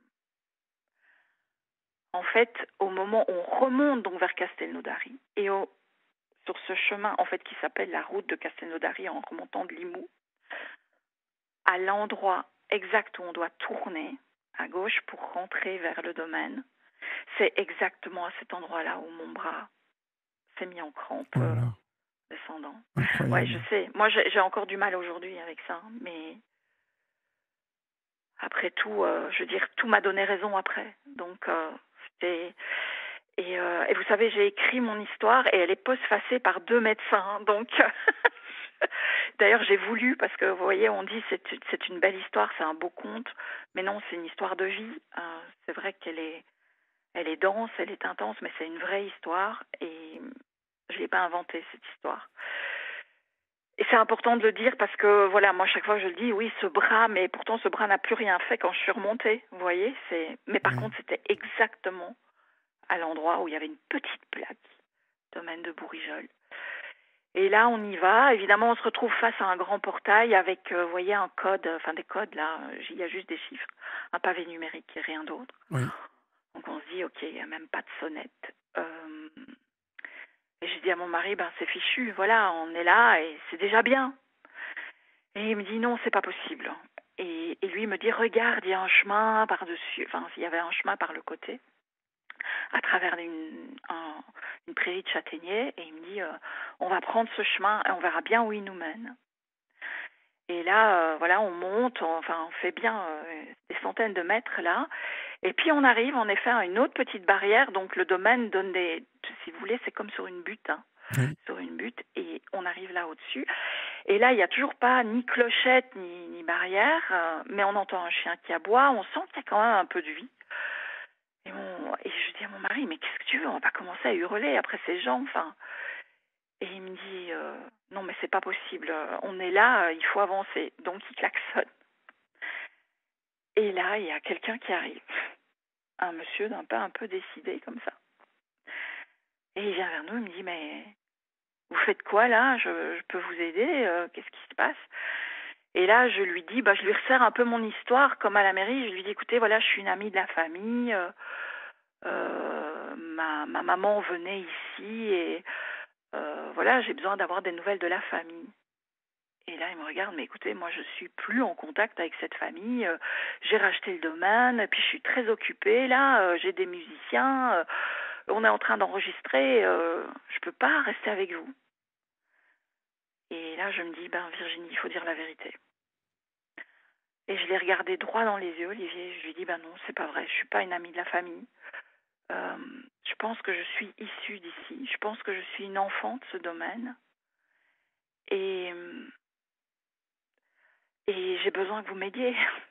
en fait, au moment où on remonte donc vers Castelnaudary, et au, sur ce chemin, en fait, qui s'appelle la route de Castelnaudary en remontant de Limoux, à l'endroit exact où on doit tourner à gauche pour rentrer vers le domaine, c'est exactement à cet endroit-là où mon bras s'est mis en crampe Oh là euh, là, descendant. incroyable. Ouais, je sais. Moi, j'ai, j'ai encore du mal aujourd'hui avec ça, mais après tout, euh, je veux dire, tout m'a donné raison après. Donc, euh, c'était... Et, euh, et vous savez, j'ai écrit mon histoire et elle est postfacée par deux médecins. Donc, D'ailleurs, j'ai voulu, parce que vous voyez, on dit c'est c'est une belle histoire, c'est un beau conte, mais non, c'est une histoire de vie. Euh, c'est vrai qu'elle est, elle est dense, elle est intense, mais c'est une vraie histoire et je l'ai pas inventée cette histoire. Et c'est important de le dire parce que voilà, moi chaque fois je le dis, oui, ce bras, mais pourtant ce bras n'a plus rien fait quand je suis remontée, vous voyez. C'est, mais par Oui. contre c'était exactement à l'endroit où il y avait une petite plaque, domaine de Bourigeul. Et là, on y va. Évidemment, on se retrouve face à un grand portail avec, euh, vous voyez, un code, enfin des codes là, il y a juste des chiffres, un pavé numérique et rien d'autre. Oui. Donc on se dit, ok, il n'y a même pas de sonnette. Euh, et je dis à mon mari, ben c'est fichu, voilà, on est là et c'est déjà bien. Et il me dit, non, c'est pas possible. Et, et lui il me dit, regarde, il y a un chemin par-dessus, enfin, il y avait un chemin par le côté, à travers une, un, une prairie de châtaigniers, et il me dit, euh, on va prendre ce chemin et on verra bien où il nous mène. Et là, euh, voilà, on monte, on, enfin, on fait bien euh, des centaines de mètres là. Et puis on arrive en effet à une autre petite barrière. Donc le domaine donne des, si vous voulez, c'est comme sur une butte, hein, Oui. sur une butte. Et on arrive là au-dessus. Et là, il n'y a toujours pas ni clochette ni, ni barrière, euh, mais on entend un chien qui aboie. On sent qu'il y a quand même un peu de vie. Et, mon, et je dis à mon mari, mais qu'est-ce que tu veux? On va pas commencer à hurler après ces gens. Enfin. Et il me dit, euh, non mais c'est pas possible, on est là, il faut avancer. Donc il klaxonne. Et là, il y a quelqu'un qui arrive, un monsieur d'un pas un peu décidé comme ça. Et il vient vers nous, il me dit, mais vous faites quoi là? je, je peux vous aider, euh, qu'est-ce qui se passe? Et là, je lui dis, bah, je lui resserre un peu mon histoire, comme à la mairie. Je lui dis, écoutez, voilà, je suis une amie de la famille, euh, euh, ma, ma maman venait ici et euh, voilà, j'ai besoin d'avoir des nouvelles de la famille. Et là, il me regarde, mais écoutez, moi, je suis plus en contact avec cette famille. Euh, j'ai racheté le domaine, et puis je suis très occupée. Là, euh, j'ai des musiciens. Euh, on est en train d'enregistrer. Euh, je peux pas rester avec vous. Et là, je me dis, ben Virginie, il faut dire la vérité. Et je l'ai regardé droit dans les yeux, Olivier. Je lui ai dit, ben non, c'est pas vrai. Je suis pas une amie de la famille. Euh, je pense que je suis issue d'ici. Je pense que je suis une enfant de ce domaine. Et et j'ai besoin que vous m'aidiez.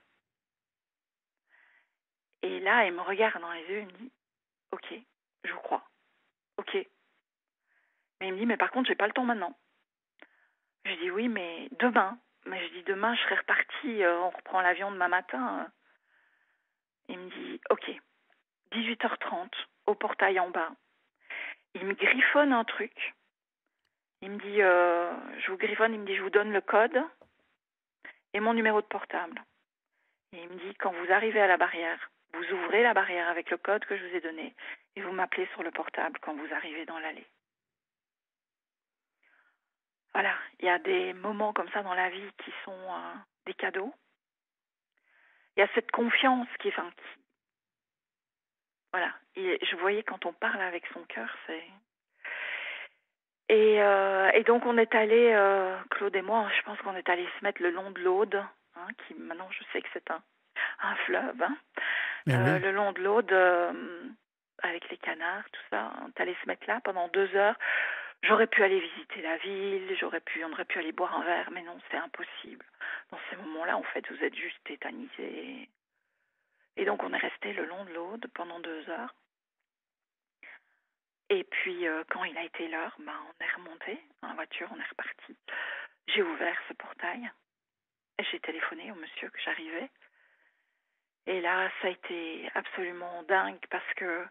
Et là, il me regarde dans les yeux, il me dit, ok, je vous crois, ok. Mais il me dit, mais par contre, j'ai pas le temps maintenant. Je dis, oui, mais demain. Mais je dis, demain, je serai repartie, euh, on reprend l'avion demain matin. Il me dit, ok, dix-huit heures trente, au portail en bas. Il me griffonne un truc. Il me dit, euh, je vous griffonne, il me dit, je vous donne le code et mon numéro de portable. Et il me dit, quand vous arrivez à la barrière, vous ouvrez la barrière avec le code que je vous ai donné et vous m'appelez sur le portable quand vous arrivez dans l'allée. Voilà, il y a des moments comme ça dans la vie qui sont euh, des cadeaux. Il y a cette confiance qui, enfin, qui voilà. Et je voyais quand on parle avec son cœur, c'est. Et, euh, et donc on est allé, euh, Claude et moi, je pense qu'on est allé se mettre le long de l'Aude, hein, qui maintenant je sais que c'est un, un fleuve, hein, Eh euh, oui. le long de l'Aude, euh, avec les canards, tout ça. On est allé se mettre là pendant deux heures. J'aurais pu aller visiter la ville, j'aurais pu, on aurait pu aller boire un verre, mais non, c'est impossible. Dans ces moments-là, en fait, vous êtes juste tétanisé. Et donc, on est resté le long de l'Aude pendant deux heures. Et puis, euh, quand il a été l'heure, ben, on est remonté dans la voiture, on est reparti. J'ai ouvert ce portail et j'ai téléphoné au monsieur que j'arrivais. Et là, ça a été absolument dingue parce que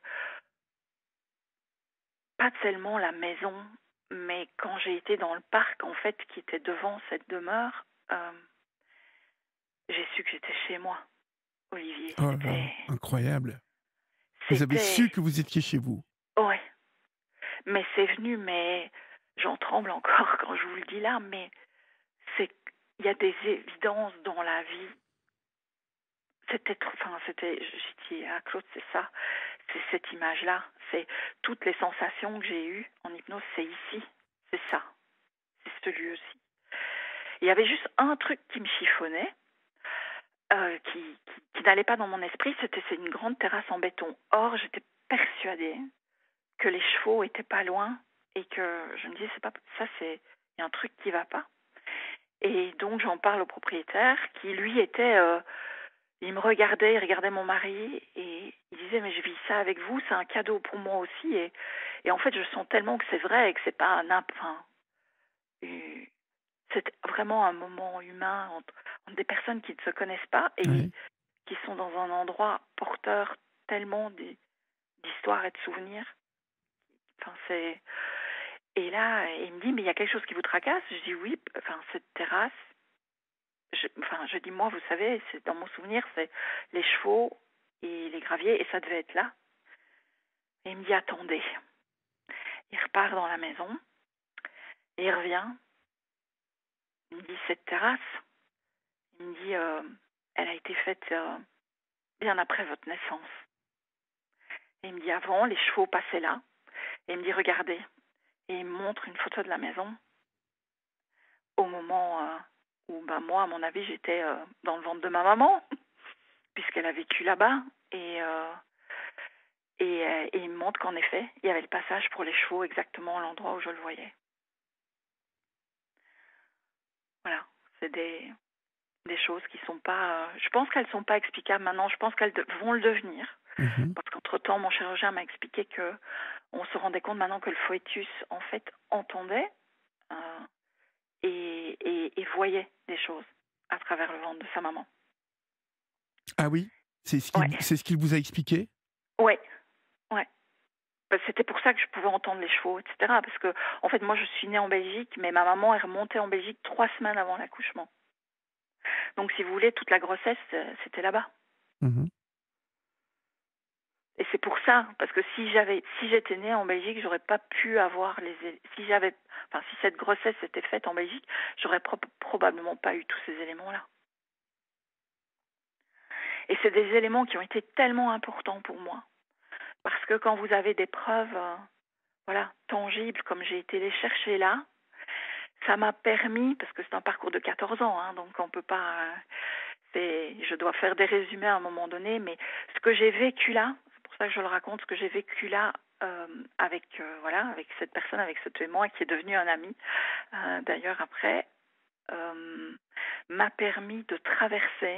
pas seulement la maison, mais quand j'ai été dans le parc, en fait, qui était devant cette demeure, euh, j'ai su que j'étais chez moi, Olivier. Oh là là, C'était... incroyable. Vous avez C'était... su que vous étiez chez vous. Ouais. Mais c'est venu, mais j'en tremble encore quand je vous le dis là, mais c'est... Il y a des évidences dans la vie. C'était trop... Enfin, c'était... J'ai dit à Claude, c'est ça. C'est cette image-là. C'est toutes les sensations que j'ai eues en hypnose, c'est ici. C'est ça. C'est ce lieu-ci. Il y avait juste un truc qui me chiffonnait, euh, qui, qui, qui n'allait pas dans mon esprit, c'était c'est une grande terrasse en béton. Or, j'étais persuadée que les chevaux étaient pas loin et que je me disais, c'est pas ça, c'est il y a un truc qui va pas. Et donc, j'en parle au propriétaire qui, lui, était... euh, il me regardait, il regardait mon mari et il disait, mais je vis ça avec vous, c'est un cadeau pour moi aussi. Et, et en fait, je sens tellement que c'est vrai et que c'est pas un... imp- Enfin, euh, c'est vraiment un moment humain entre, entre des personnes qui ne se connaissent pas et Oui. qui sont dans un endroit porteur tellement d'hi- d'histoires et de souvenirs. Enfin, c'est... Et là, il me dit, mais il y a quelque chose qui vous tracasse? Je dis oui, enfin, cette terrasse. Je, enfin, je dis, moi, vous savez, c'est dans mon souvenir, c'est les chevaux et les graviers, et ça devait être là. Et il me dit, attendez. Il repart dans la maison, et il revient. Il me dit, cette terrasse, il me dit, euh, elle a été faite euh, bien après votre naissance. Et il me dit, avant, les chevaux passaient là. Et il me dit, regardez. Et il me montre une photo de la maison au moment euh, où, bah, moi, à mon avis, j'étais euh, dans le ventre de ma maman, puisqu'elle a vécu là-bas. Et, euh, et, euh, et il me montre qu'en effet, il y avait le passage pour les chevaux exactement à l'endroit où je le voyais. Voilà, c'est des, des choses qui sont pas... euh, je pense qu'elles sont pas explicables maintenant, je pense qu'elles de- vont le devenir. Mhm. Parce qu'entre-temps, mon chirurgien m'a expliqué que on se rendait compte maintenant que le fœtus, en fait, entendait euh, et, et, et voyait des choses à travers le ventre de sa maman. Ah oui, c'est ce qu'il Ouais, c'est ce qu'il vous a expliqué? ouais, ouais. Bah, c'était pour ça que je pouvais entendre les chevaux, et cetera. Parce que, en fait, moi, je suis née en Belgique, mais ma maman est remontée en Belgique trois semaines avant l'accouchement. Donc, si vous voulez, toute la grossesse, euh, c'était là-bas. Mhm. Et c'est pour ça, parce que si j'avais, si j'étais née en Belgique, j'aurais pas pu avoir les, éle- si j'avais, enfin, si cette grossesse était faite en Belgique, j'aurais pro- probablement pas eu tous ces éléments-là. Et c'est des éléments qui ont été tellement importants pour moi, parce que quand vous avez des preuves, euh, voilà, tangibles, comme j'ai été les chercher là, ça m'a permis, parce que c'est un parcours de quatorze ans, hein, donc on peut pas, euh, c'est, je dois faire des résumés à un moment donné, mais ce que j'ai vécu là, c'est pour ça que je le raconte, ce que j'ai vécu là euh, avec, euh, voilà, avec cette personne, avec ce témoin qui est devenu un ami, euh, d'ailleurs après, euh, m'a permis de traverser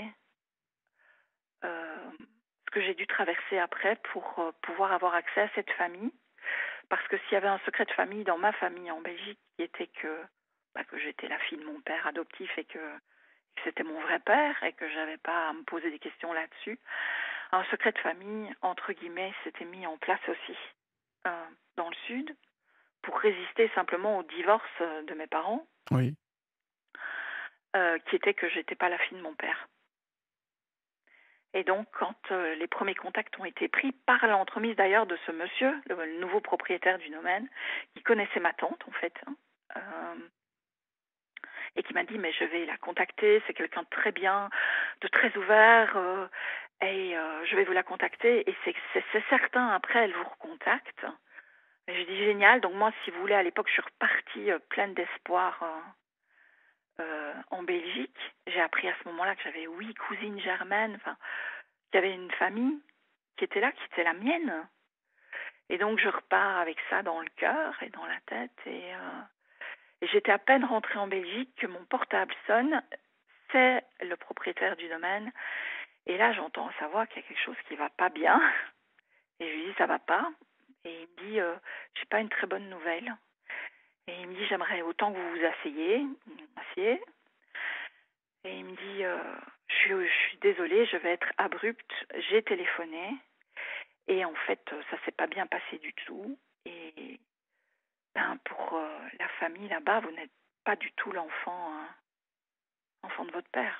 euh, ce que j'ai dû traverser après pour euh, pouvoir avoir accès à cette famille. Parce que s'il y avait un secret de famille dans ma famille en Belgique, qui était que, bah, que j'étais la fille de mon père adoptif et que, que c'était mon vrai père et que j'avais pas à me poser des questions là-dessus, un secret de famille, entre guillemets, s'était mis en place aussi euh, dans le Sud pour résister simplement au divorce euh, de mes parents, Oui. euh, qui était que j'étais pas la fille de mon père. Et donc, quand euh, les premiers contacts ont été pris par l'entremise d'ailleurs de ce monsieur, le, le nouveau propriétaire du domaine, qui connaissait ma tante en fait, hein, euh, et qui m'a dit mais je vais la contacter, c'est quelqu'un de très bien, de très ouvert, euh, et euh, je vais vous la contacter, et c'est, c'est, c'est certain, après elle vous recontacte. Et j'ai dit génial, donc moi si vous voulez, à l'époque je suis repartie euh, pleine d'espoir euh, euh, en Belgique. J'ai appris à ce moment-là que j'avais huit cousines germaines, enfin, qu'il y avait une famille qui était là, qui était la mienne. Et donc je repars avec ça dans le cœur et dans la tête. Et, euh, et j'étais à peine rentrée en Belgique que mon portable sonne. C'est le propriétaire du domaine. Et là, j'entends sa voix qu'il y a quelque chose qui va pas bien. Et je lui dis, ça va pas. Et il me dit, euh, j'ai pas une très bonne nouvelle. Et il me dit, j'aimerais autant que vous vous asseyez. Asseyez. Et il me dit, euh, je suis, je suis désolée, je vais être abrupte. J'ai téléphoné. Et en fait, ça s'est pas bien passé du tout. Et ben, pour euh, la famille là-bas, vous n'êtes pas du tout l'enfant hein, enfant de votre père.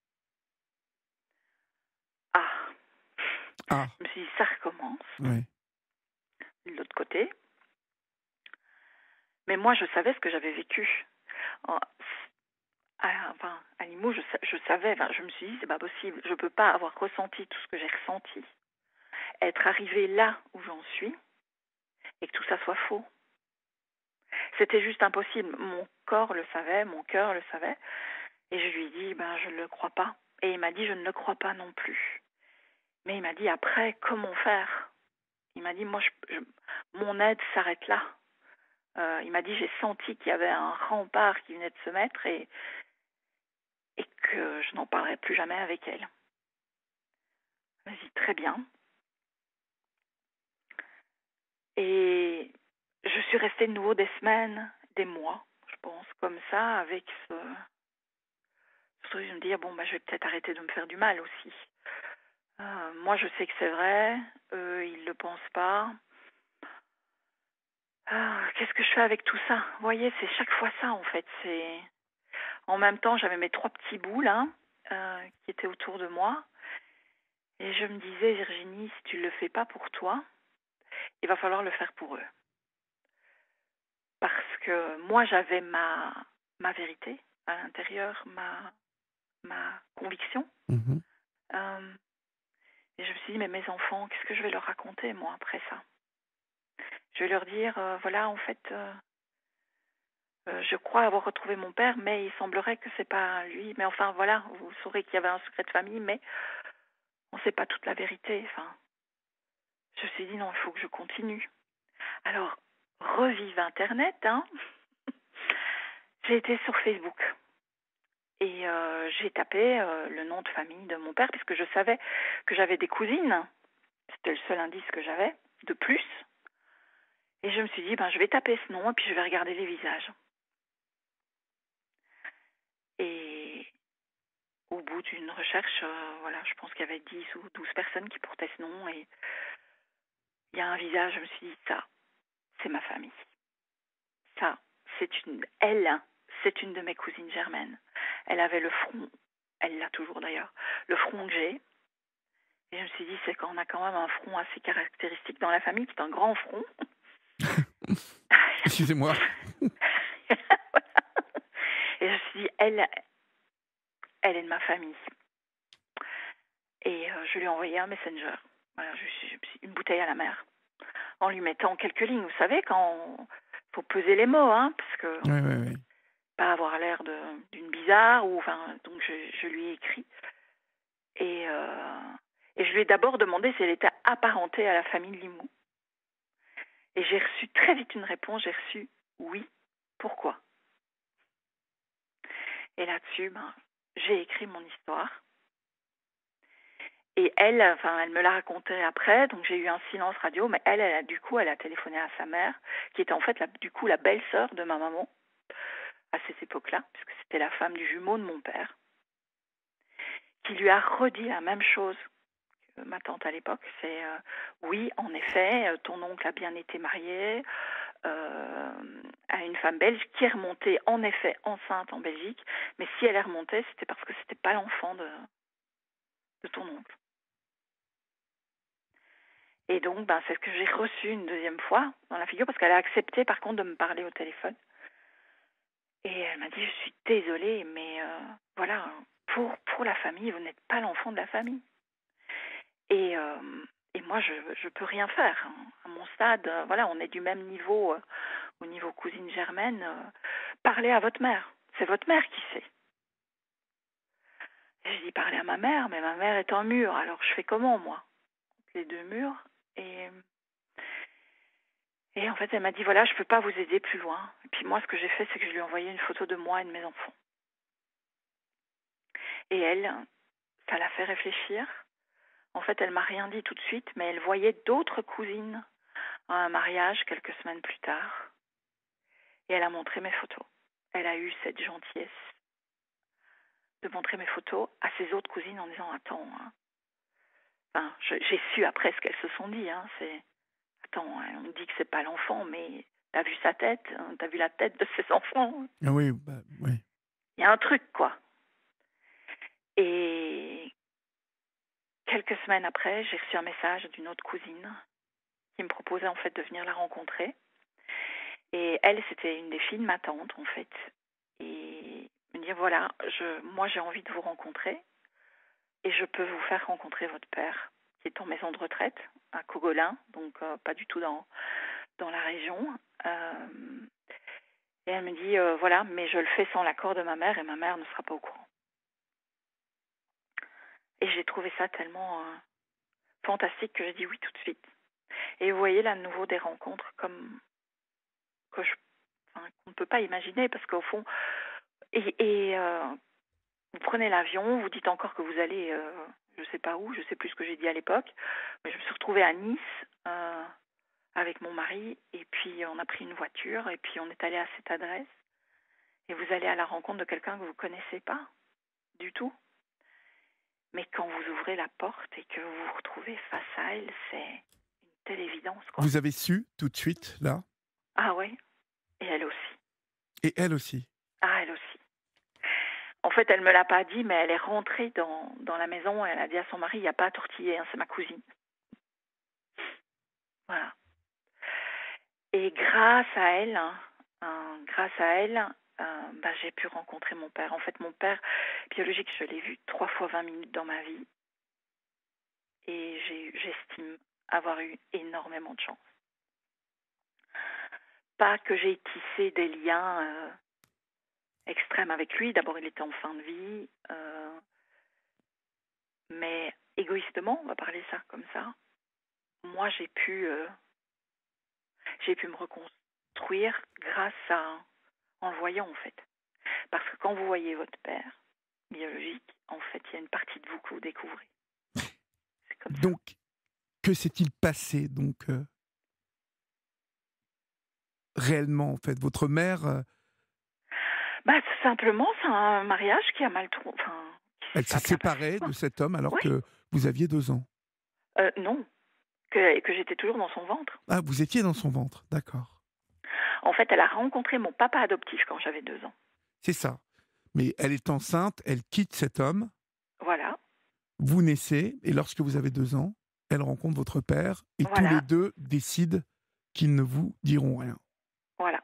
Ah, Ah, je me suis dit, ça recommence. oui. De l'autre côté. Mais moi, je savais ce que j'avais vécu. En- à, enfin, à Limoux, je, je savais, enfin, je me suis dit, c'est pas possible. Je peux pas avoir ressenti tout ce que j'ai ressenti. Être arrivé là où j'en suis et que tout ça soit faux. C'était juste impossible. Mon corps le savait, mon cœur le savait. Et je lui ai dit, ben, je ne le crois pas. Et il m'a dit, je ne le crois pas non plus. Mais il m'a dit, après, comment faire? Il m'a dit, moi, je, je, mon aide s'arrête là. Euh, il m'a dit, j'ai senti qu'il y avait un rempart qui venait de se mettre et, que je n'en parlerai plus jamais avec elle. Vas-y, très bien. Et je suis restée de nouveau des semaines, des mois, je pense, comme ça, avec ce, ce truc de me dire, bon, bah, je vais peut-être arrêter de me faire du mal aussi. Euh, moi, je sais que c'est vrai, eux, ils ne le pensent pas. Ah, qu'est-ce que je fais avec tout ça? Vous voyez, c'est chaque fois ça, en fait. C'est En même temps, j'avais mes trois petits bouts, là, euh, qui étaient autour de moi. Et je me disais, Virginie, si tu ne le fais pas pour toi, il va falloir le faire pour eux. Parce que moi, j'avais ma, ma vérité à l'intérieur, ma, ma conviction. Mhm. Euh, et je me suis dit, mais mes enfants, qu'est-ce que je vais leur raconter, moi, après ça? Je vais leur dire, euh, voilà, en fait, euh, euh, je crois avoir retrouvé mon père, mais il semblerait que c'est pas lui. Mais enfin, voilà, vous saurez qu'il y avait un secret de famille, mais on ne sait pas toute la vérité. Enfin, je me suis dit, non, il faut que je continue. Alors, revive Internet, hein. J'ai été sur Facebook et euh, j'ai tapé euh, le nom de famille de mon père puisque je savais que j'avais des cousines. C'était le seul indice que j'avais de plus. Et je me suis dit, ben, je vais taper ce nom et puis je vais regarder les visages. Et au bout d'une recherche, euh, voilà, je pense qu'il y avait dix ou douze personnes qui portaient ce nom. Et il y a un visage, je me suis dit, ça, c'est ma famille. Ça, c'est une... Elle, c'est une de mes cousines germaines. Elle avait le front, elle l'a toujours d'ailleurs, le front que j'ai. Et je me suis dit, c'est qu'on a quand même un front assez caractéristique dans la famille, c'est un grand front. Excusez-moi. Et je me suis dit, elle, elle est de ma famille. Et euh, je lui ai envoyé un messenger. Voilà, je suis, je suis une bouteille à la mer. En lui mettant quelques lignes, vous savez, quand il faut peser les mots, hein, parce que Oui, oui, oui. pas avoir l'air de, d'une bizarre. Ou, enfin, donc je, je lui ai écrit. Et, euh, et je lui ai d'abord demandé si elle était apparentée à la famille Limoux. Et j'ai reçu très vite une réponse, j'ai reçu oui, pourquoi? Et là-dessus, ben, j'ai écrit mon histoire. Et elle, enfin, elle me l'a raconté après, donc j'ai eu un silence radio, mais elle, elle a, du coup, elle a téléphoné à sa mère, qui était en fait, la, du coup, la belle-sœur de ma maman, à cette époque-là, puisque c'était la femme du jumeau de mon père, qui lui a redit la même chose que ma tante à l'époque, c'est euh, oui, en effet, euh, ton oncle a bien été marié euh, à une femme belge qui est remontée, en effet, enceinte en Belgique, mais si elle est remontée, c'était parce que c'était pas l'enfant de, de ton oncle. Et donc, ben, c'est ce que j'ai reçu une deuxième fois dans la figure, parce qu'elle a accepté, par contre, de me parler au téléphone. Et elle m'a dit, je suis désolée, mais euh, voilà, pour, pour la famille, vous n'êtes pas l'enfant de la famille. Et, euh, et moi, je ne peux rien faire. Hein. À mon stade, euh, voilà, on est du même niveau, euh, au niveau cousine germaine. Euh, parlez à votre mère. C'est votre mère qui sait. Et j'ai dit, parlez à ma mère, mais ma mère est en mur. Alors, je fais comment, moi? Les deux murs. Et... Et en fait, elle m'a dit, voilà, je ne peux pas vous aider plus loin. Et puis moi, ce que j'ai fait, c'est que je lui ai envoyé une photo de moi et de mes enfants. Et elle, ça l'a fait réfléchir. En fait, elle m'a rien dit tout de suite, mais elle voyait d'autres cousines à un mariage quelques semaines plus tard. Et elle a montré mes photos. Elle a eu cette gentillesse de montrer mes photos à ses autres cousines en disant, attends, hein. Enfin, je, j'ai su après ce qu'elles se sont dit, hein, c'est, attends, hein, on dit que c'est pas l'enfant, mais t'as vu sa tête, hein, t'as vu la tête de ses enfants. Ah oui, bah, oui. Il y a un truc, quoi. Et quelques semaines après, j'ai reçu un message d'une autre cousine qui me proposait en fait de venir la rencontrer. Et elle, c'était une des filles de ma tante, en fait. Et me dire, voilà, je, moi j'ai envie de vous rencontrer et je peux vous faire rencontrer votre père, qui est en maison de retraite, à Cogolin, donc euh, pas du tout dans, dans la région. Euh, et elle me dit, euh, voilà, mais je le fais sans l'accord de ma mère et ma mère ne sera pas au courant. Et j'ai trouvé ça tellement euh, fantastique que j'ai dit oui tout de suite. Et vous voyez là, à nouveau, des rencontres comme que je, enfin, qu'on ne peut pas imaginer, parce qu'au fond, et, et euh, vous prenez l'avion, vous dites encore que vous allez, euh, je ne sais pas où, je ne sais plus ce que j'ai dit à l'époque, mais je me suis retrouvée à Nice euh, avec mon mari, et puis on a pris une voiture, et puis on est allé à cette adresse, et vous allez à la rencontre de quelqu'un que vous ne connaissez pas du tout. Mais quand vous ouvrez la porte et que vous vous retrouvez face à elle, c'est une telle évidence, quoi. Vous avez su tout de suite, là? Ah ouais, et elle aussi. Et elle aussi? Ah, elle aussi. En fait, elle me l'a pas dit, mais elle est rentrée dans, dans la maison et elle a dit à son mari, il n'y a pas à tortiller, hein, c'est ma cousine. Voilà. Et grâce à elle, hein, hein, grâce à elle, euh, bah, j'ai pu rencontrer mon père. En fait, mon père biologique, je l'ai vu trois fois vingt minutes dans ma vie. Et j'ai, j'estime avoir eu énormément de chance. Pas que j'ai tissé des liens euh, extrêmes avec lui. D'abord, il était en fin de vie. Euh, mais égoïstement, on va parler ça comme ça, moi, j'ai pu, euh, j'ai pu me reconstruire grâce à, en le voyant, en fait. Parce que quand vous voyez votre père biologique, en fait, il y a une partie de vous que vous découvrez. C'est comme ça. Donc, que s'est-il passé, donc, euh, réellement, en fait? Votre mère, euh, Bah, tout simplement, c'est un mariage qui a mal tourné, enfin, qui elle s'est s'est pas bien passé, séparée quoi. de cet homme alors Oui. que vous aviez deux ans? Euh, non, que, que j'étais toujours dans son ventre. Ah, vous étiez dans son ventre, d'accord. En fait, elle a rencontré mon papa adoptif quand j'avais deux ans. C'est ça. Mais elle est enceinte, elle quitte cet homme, Voilà, vous naissez, et lorsque vous avez deux ans, elle rencontre votre père, et tous les voilà, deux décident qu'ils ne vous diront rien. voilà.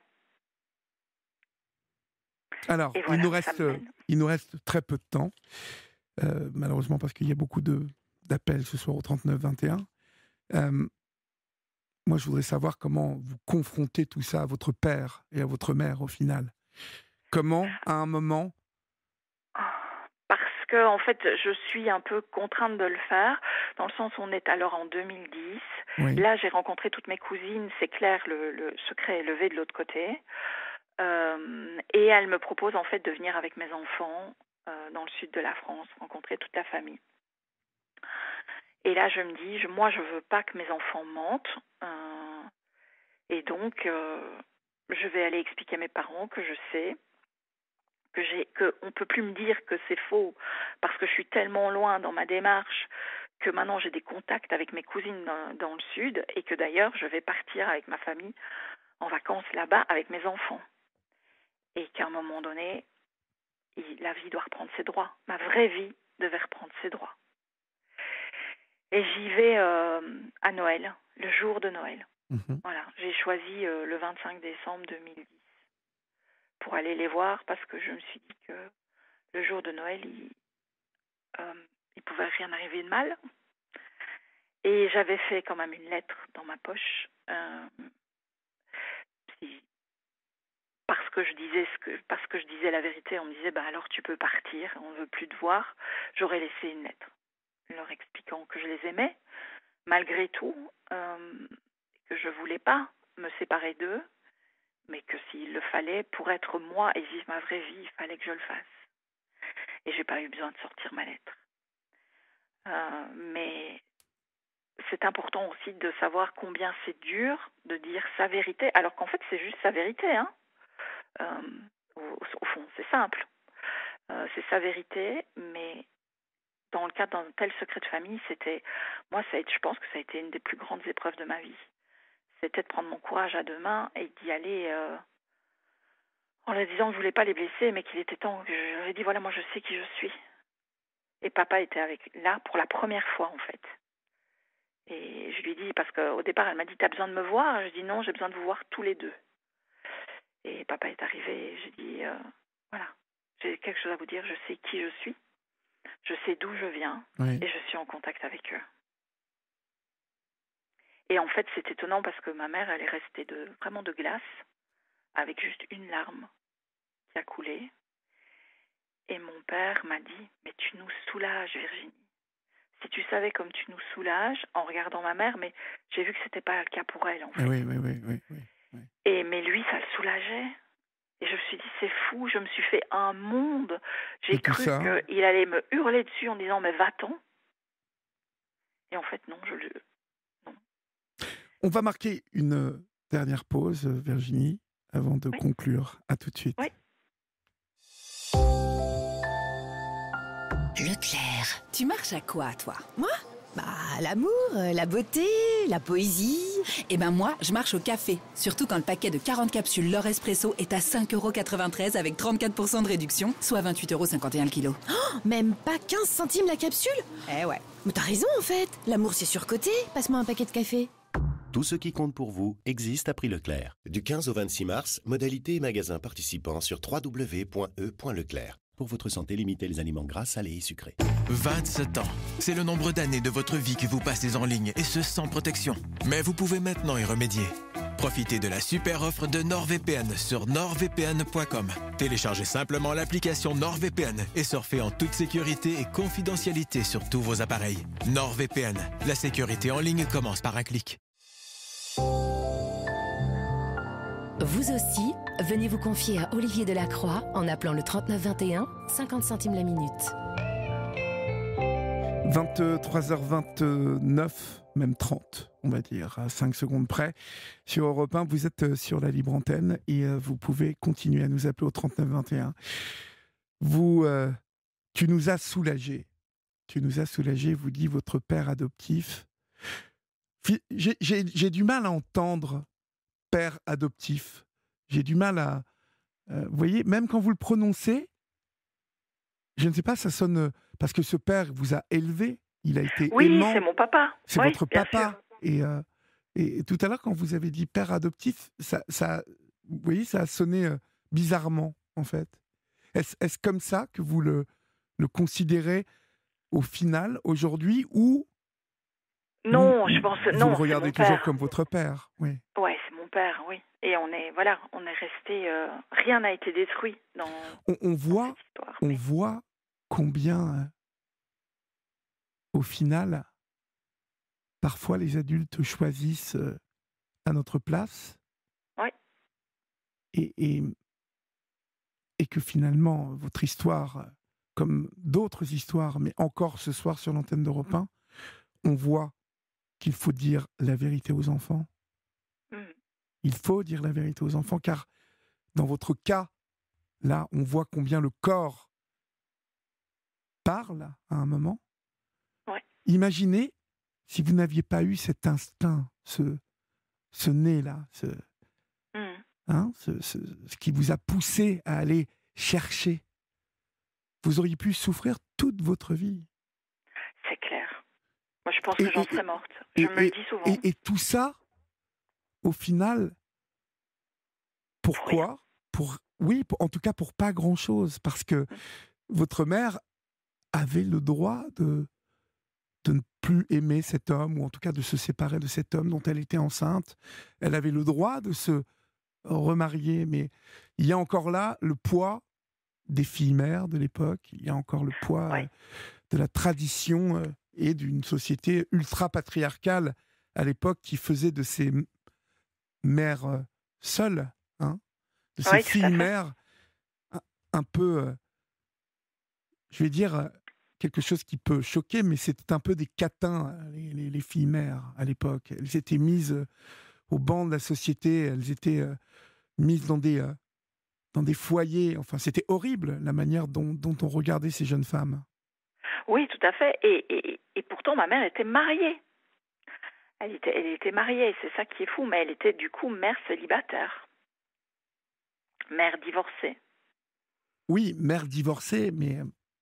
Alors, Et il voilà nous où ça reste, me mène. il nous reste très peu de temps, euh, malheureusement parce qu'il y a beaucoup de, d'appels ce soir au trente-neuf vingt et un. Euh, moi, je voudrais savoir comment vous confrontez tout ça à votre père et à votre mère au final. Comment, à un moment... Parce que, en fait, je suis un peu contrainte de le faire, dans le sens où on est alors en deux mille dix. Oui, Là, j'ai rencontré toutes mes cousines, c'est clair, le, le secret est levé de l'autre côté. Euh, et elle me propose, en fait, de venir avec mes enfants euh, dans le sud de la France, rencontrer toute la famille. Et là, je me dis, je, moi, je veux pas que mes enfants mentent. Euh, et donc, euh, je vais aller expliquer à mes parents que je sais que j'ai, que on peut plus me dire que c'est faux parce que je suis tellement loin dans ma démarche que maintenant j'ai des contacts avec mes cousines dans, dans le sud et que d'ailleurs je vais partir avec ma famille en vacances là-bas avec mes enfants et qu'à un moment donné, il, la vie doit reprendre ses droits. Ma vraie vie devait reprendre ses droits. Et j'y vais euh, à Noël, le jour de Noël. mhm. Voilà, j'ai choisi euh, le vingt-cinq décembre deux mille dix pour aller les voir parce que je me suis dit que le jour de Noël, il, euh, il pouvait rien arriver de mal. Et j'avais fait quand même une lettre dans ma poche, euh, si- parce que je disais ce que, parce que je disais la vérité. On me disait, bah alors tu peux partir, on ne veut plus te voir. J'aurais laissé une lettre, leur expliquant que je les aimais, malgré tout, euh, que je voulais pas me séparer d'eux, mais que s'il le fallait, pour être moi et vivre ma vraie vie, il fallait que je le fasse. Et j'ai pas eu besoin de sortir ma lettre. Euh, mais c'est important aussi de savoir combien c'est dur de dire sa vérité, alors qu'en fait c'est juste sa vérité. Hein. Euh, au, au fond, c'est simple. Euh, c'est sa vérité, mais dans le cadre d'un tel secret de famille, c'était, moi, ça a été, je pense que ça a été une des plus grandes épreuves de ma vie. C'était de prendre mon courage à deux mains et d'y aller euh, en leur disant que je voulais pas les blesser, mais qu'il était temps que je leur ai dit, voilà, moi je sais qui je suis. Et papa était avec là pour la première fois en fait. Et je lui ai dit, parce qu'au départ, elle m'a dit, t'as besoin de me voir? Je dis non, j'ai besoin de vous voir tous les deux. Et papa est arrivé et j'ai dit, euh, voilà, j'ai quelque chose à vous dire, je sais qui je suis, je sais d'où je viens Oui. et je suis en contact avec eux. Et en fait, c'est étonnant parce que ma mère, elle est restée de, vraiment de glace, avec juste une larme qui a coulé. Et mon père m'a dit, mais tu nous soulages, Virginie. Si tu savais comme tu nous soulages, en regardant ma mère, mais j'ai vu que c'était pas le cas pour elle, en Eh fait. oui, oui, oui, oui, oui, oui. Et mais lui, ça le soulageait. Et je me suis dit, c'est fou, je me suis fait un monde. de J'ai tout cru ça. qu'il allait me hurler dessus en disant, mais va-t'en. Et en fait, non, je le... Non. On va marquer une dernière pause, Virginie, avant de Oui, conclure. À tout de oui. suite. Leclerc. Tu marches à quoi, toi? Moi? Bah, l'amour, euh, la beauté, la poésie. Eh ben moi, je marche au café. Surtout quand le paquet de quarante capsules L'Or Espresso est à cinq euros quatre-vingt-treize avec trente-quatre pour cent de réduction, soit vingt-huit euros cinquante et un le kilo. Oh, même pas quinze centimes la capsule? Eh ouais. Mais t'as raison en fait. L'amour c'est surcoté. Passe-moi un paquet de café. Tout ce qui compte pour vous existe à prix Leclerc. Du quinze au vingt-six mars, modalité et magasins participants sur w w w point e point leclerc. Pour votre santé, limitez les aliments gras, salés et sucrés. vingt-sept ans, c'est le nombre d'années de votre vie que vous passez en ligne, et ce sans protection. Mais vous pouvez maintenant y remédier. Profitez de la super offre de NordVPN sur nord v p n point com. Téléchargez simplement l'application NordVPN et surfez en toute sécurité et confidentialité sur tous vos appareils. NordVPN, la sécurité en ligne commence par un clic. Vous aussi, venez vous confier à Olivier Delacroix en appelant le trente-neuf vingt et un, cinquante centimes la minute. vingt-trois heures vingt-neuf, même trente, on va dire, à cinq secondes près. Sur Europe un, vous êtes sur la libre antenne et euh, vous pouvez continuer à nous appeler au trente-neuf vingt et un. Vous, euh, tu nous as soulagés. Tu nous as soulagés, vous dit votre père adoptif. J'ai, j'ai, j'ai du mal à entendre père adoptif. J'ai du mal à... euh, vous voyez, même quand vous le prononcez, je ne sais pas, ça sonne... euh, Parce que ce père vous a élevé, il a été Oui, aimant. c'est mon papa. C'est Oui, votre bien papa. sûr. Et, euh, et tout à l'heure, quand vous avez dit père adoptif, ça, ça, vous voyez, ça a sonné euh, bizarrement, en fait. Est-ce, est-ce comme ça que vous le, le considérez au final, aujourd'hui, ou Non, ou- je pense vous non, le c'est regardez mon toujours père. comme votre père? Oui. Ouais, c'est mon père, oui. Et on est, voilà, on est resté. euh, rien n'a été détruit dans, On, on dans voit, cette histoire. on mais- voit combien, euh, au final, parfois les adultes choisissent euh, à notre place. Ouais. Et, et, et que finalement, votre histoire, comme d'autres histoires, mais encore ce soir sur l'antenne d'Europe un, on voit qu'il faut dire la vérité aux enfants. Mhm. Il faut dire la vérité aux enfants, car dans votre cas, là, on voit combien le corps parle à un moment. Ouais. Imaginez si vous n'aviez pas eu cet instinct, ce, ce nez-là, ce, Mhm. hein, ce, ce, ce qui vous a poussé à aller chercher. Vous auriez pu souffrir toute votre vie. C'est clair. Moi, je pense Et- que j'en et- serais morte. et- Je me et- le dis souvent. Et, et tout ça, au final, pourquoi pour, Oui, pour- en tout cas pour pas grand-chose, parce que votre mère avait le droit de, de ne plus aimer cet homme, ou en tout cas de se séparer de cet homme dont elle était enceinte. Elle avait le droit de se remarier, mais il y a encore là le poids des filles mères de l'époque, il y a encore le poids Ouais. euh, de la tradition euh, et d'une société ultra-patriarcale à l'époque qui faisait de ces m- mères euh, seules, hein, de ces Ouais, tout à fait. filles-mères un, un peu, euh, je vais dire, euh, quelque chose qui peut choquer, mais c'était un peu des catins, euh, les, les- les filles-mères à l'époque. Elles étaient mises euh, au banc de la société, elles étaient euh, mises dans des, euh, dans des foyers. Enfin, c'était horrible la manière dont, dont on regardait ces jeunes femmes. Oui, tout à fait. Et, et, et pourtant, ma mère était mariée. Elle était, elle était mariée, c'est ça qui est fou, mais elle était du coup mère célibataire. Mère divorcée. Oui, mère divorcée, mais,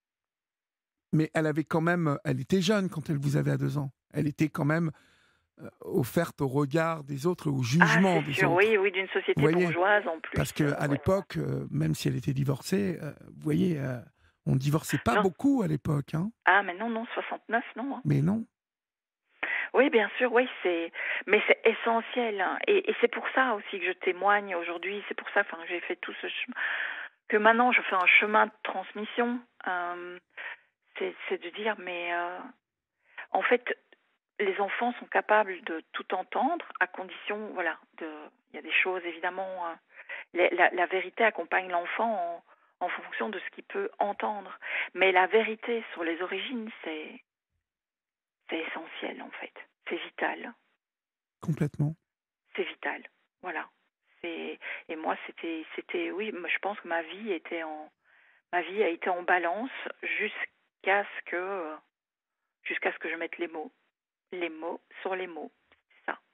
mais elle avait quand même, elle était jeune quand elle vous avait à deux ans. Elle était quand même euh, offerte au regard des autres, au Ah, jugement c'est des sûr, autres. oui, oui, d'une société Vous voyez, bourgeoise en plus. Parce euh, qu'à ouais. l'époque, euh, même si elle était divorcée, euh, vous voyez, euh, on ne divorçait pas Non. beaucoup à l'époque. Hein, Ah, mais non, non, soixante-neuf, non. hein. mais non. Oui, bien sûr, oui, c'est, mais c'est essentiel. hein. Et, et c'est pour ça aussi que je témoigne aujourd'hui. C'est pour ça, enfin, que j'ai fait tout ce chemin. Que maintenant, je fais un chemin de transmission. Euh, c'est, c'est de dire, mais euh, en fait, les enfants sont capables de tout entendre, à condition, voilà, de. Il y a des choses évidemment. euh, les- la, la vérité accompagne l'enfant en, en fonction de ce qu'il peut entendre. Mais la vérité sur les origines, c'est, c'est essentiel en fait. C'est vital. Complètement. C'est vital. Voilà. C'est, et moi, c'était, c'était, oui, moi, je pense que ma vie était en, ma vie a été en balance jusqu'à ce que, jusqu'à ce que je mette les mots, les mots sur les mots. C'est ça.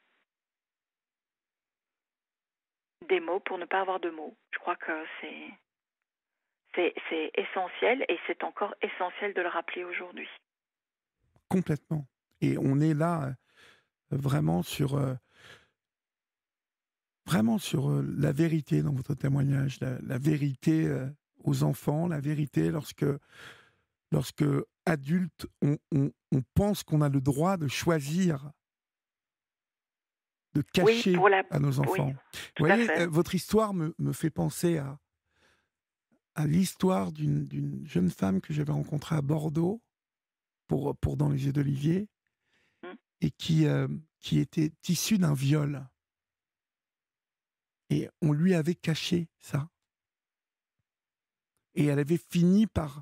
Des mots pour ne pas avoir de mots. Je crois que c'est, c'est, c'est essentiel et c'est encore essentiel de le rappeler aujourd'hui. Complètement. Et on est là euh, vraiment sur, euh, vraiment sur euh, la vérité dans votre témoignage, la, la vérité euh, aux enfants, la vérité lorsque, lorsque adultes, on, on, on pense qu'on a le droit de choisir, de cacher Oui, pour la... à nos enfants. Oui, Vous tout à voyez, fait. euh, votre histoire me, me fait penser à, à l'histoire d'une, d'une jeune femme que j'avais rencontrée à Bordeaux pour, pour Dans les yeux d'Olivier Mm. et qui, euh, qui était issue d'un viol. Et on lui avait caché ça. Et elle avait fini par,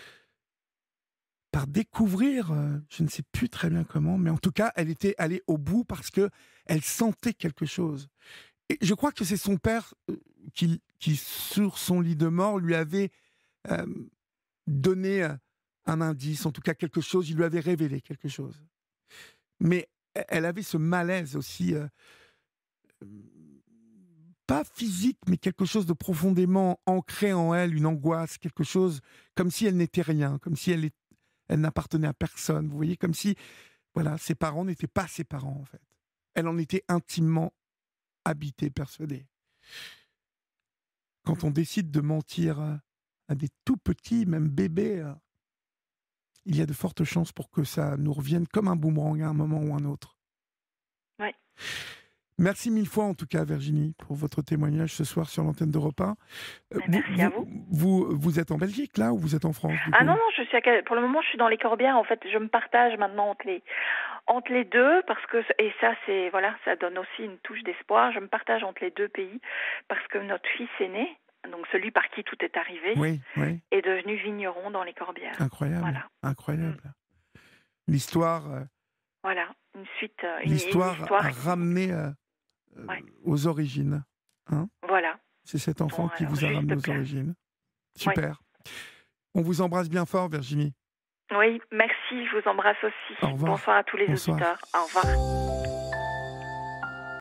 par découvrir, euh, je ne sais plus très bien comment, mais en tout cas, elle était allée au bout parce que elle sentait quelque chose. Et je crois que c'est son père euh, qui, qui, sur son lit de mort, lui avait euh, donné euh, un indice, en tout cas quelque chose, il lui avait révélé quelque chose. Mais elle avait ce malaise aussi, euh, pas physique, mais quelque chose de profondément ancré en elle, une angoisse, quelque chose comme si elle n'était rien, comme si elle, est, elle n'appartenait à personne. Vous voyez, comme si voilà, ses parents n'étaient pas ses parents, en fait. Elle en était intimement habitée, persuadée. Quand on décide de mentir à, à des tout petits, même bébés, euh, il y a de fortes chances pour que ça nous revienne comme un boomerang à un moment ou un autre. Oui. Merci mille fois, en tout cas, Virginie, pour votre témoignage ce soir sur l'antenne d'Europe un. Euh, Merci vous, à vous. Vous, vous êtes en Belgique, là, ou vous êtes en France du Ah coup non, non, je suis à, pour le moment, je suis dans les Corbières. En fait, je me partage maintenant entre les, entre les deux, parce que, et ça, c'est, voilà, ça donne aussi une touche d'espoir. Je me partage entre les deux pays, parce que notre fils aîné, donc celui par qui tout est arrivé, oui, oui. est devenu vigneron dans les Corbières. Incroyable, Voilà. incroyable. Mm. L'histoire, euh, voilà, une suite, euh, une, l'histoire, une histoire a qui... ramené euh, ouais. aux origines. Hein, voilà. c'est cet enfant Bon, qui alors, vous a ramené aux plein. origines. Super. Ouais. On vous embrasse bien fort, Virginie. Oui, merci, je vous embrasse aussi. Au revoir. Bonsoir à tous les Bonsoir. auditeurs. Au revoir.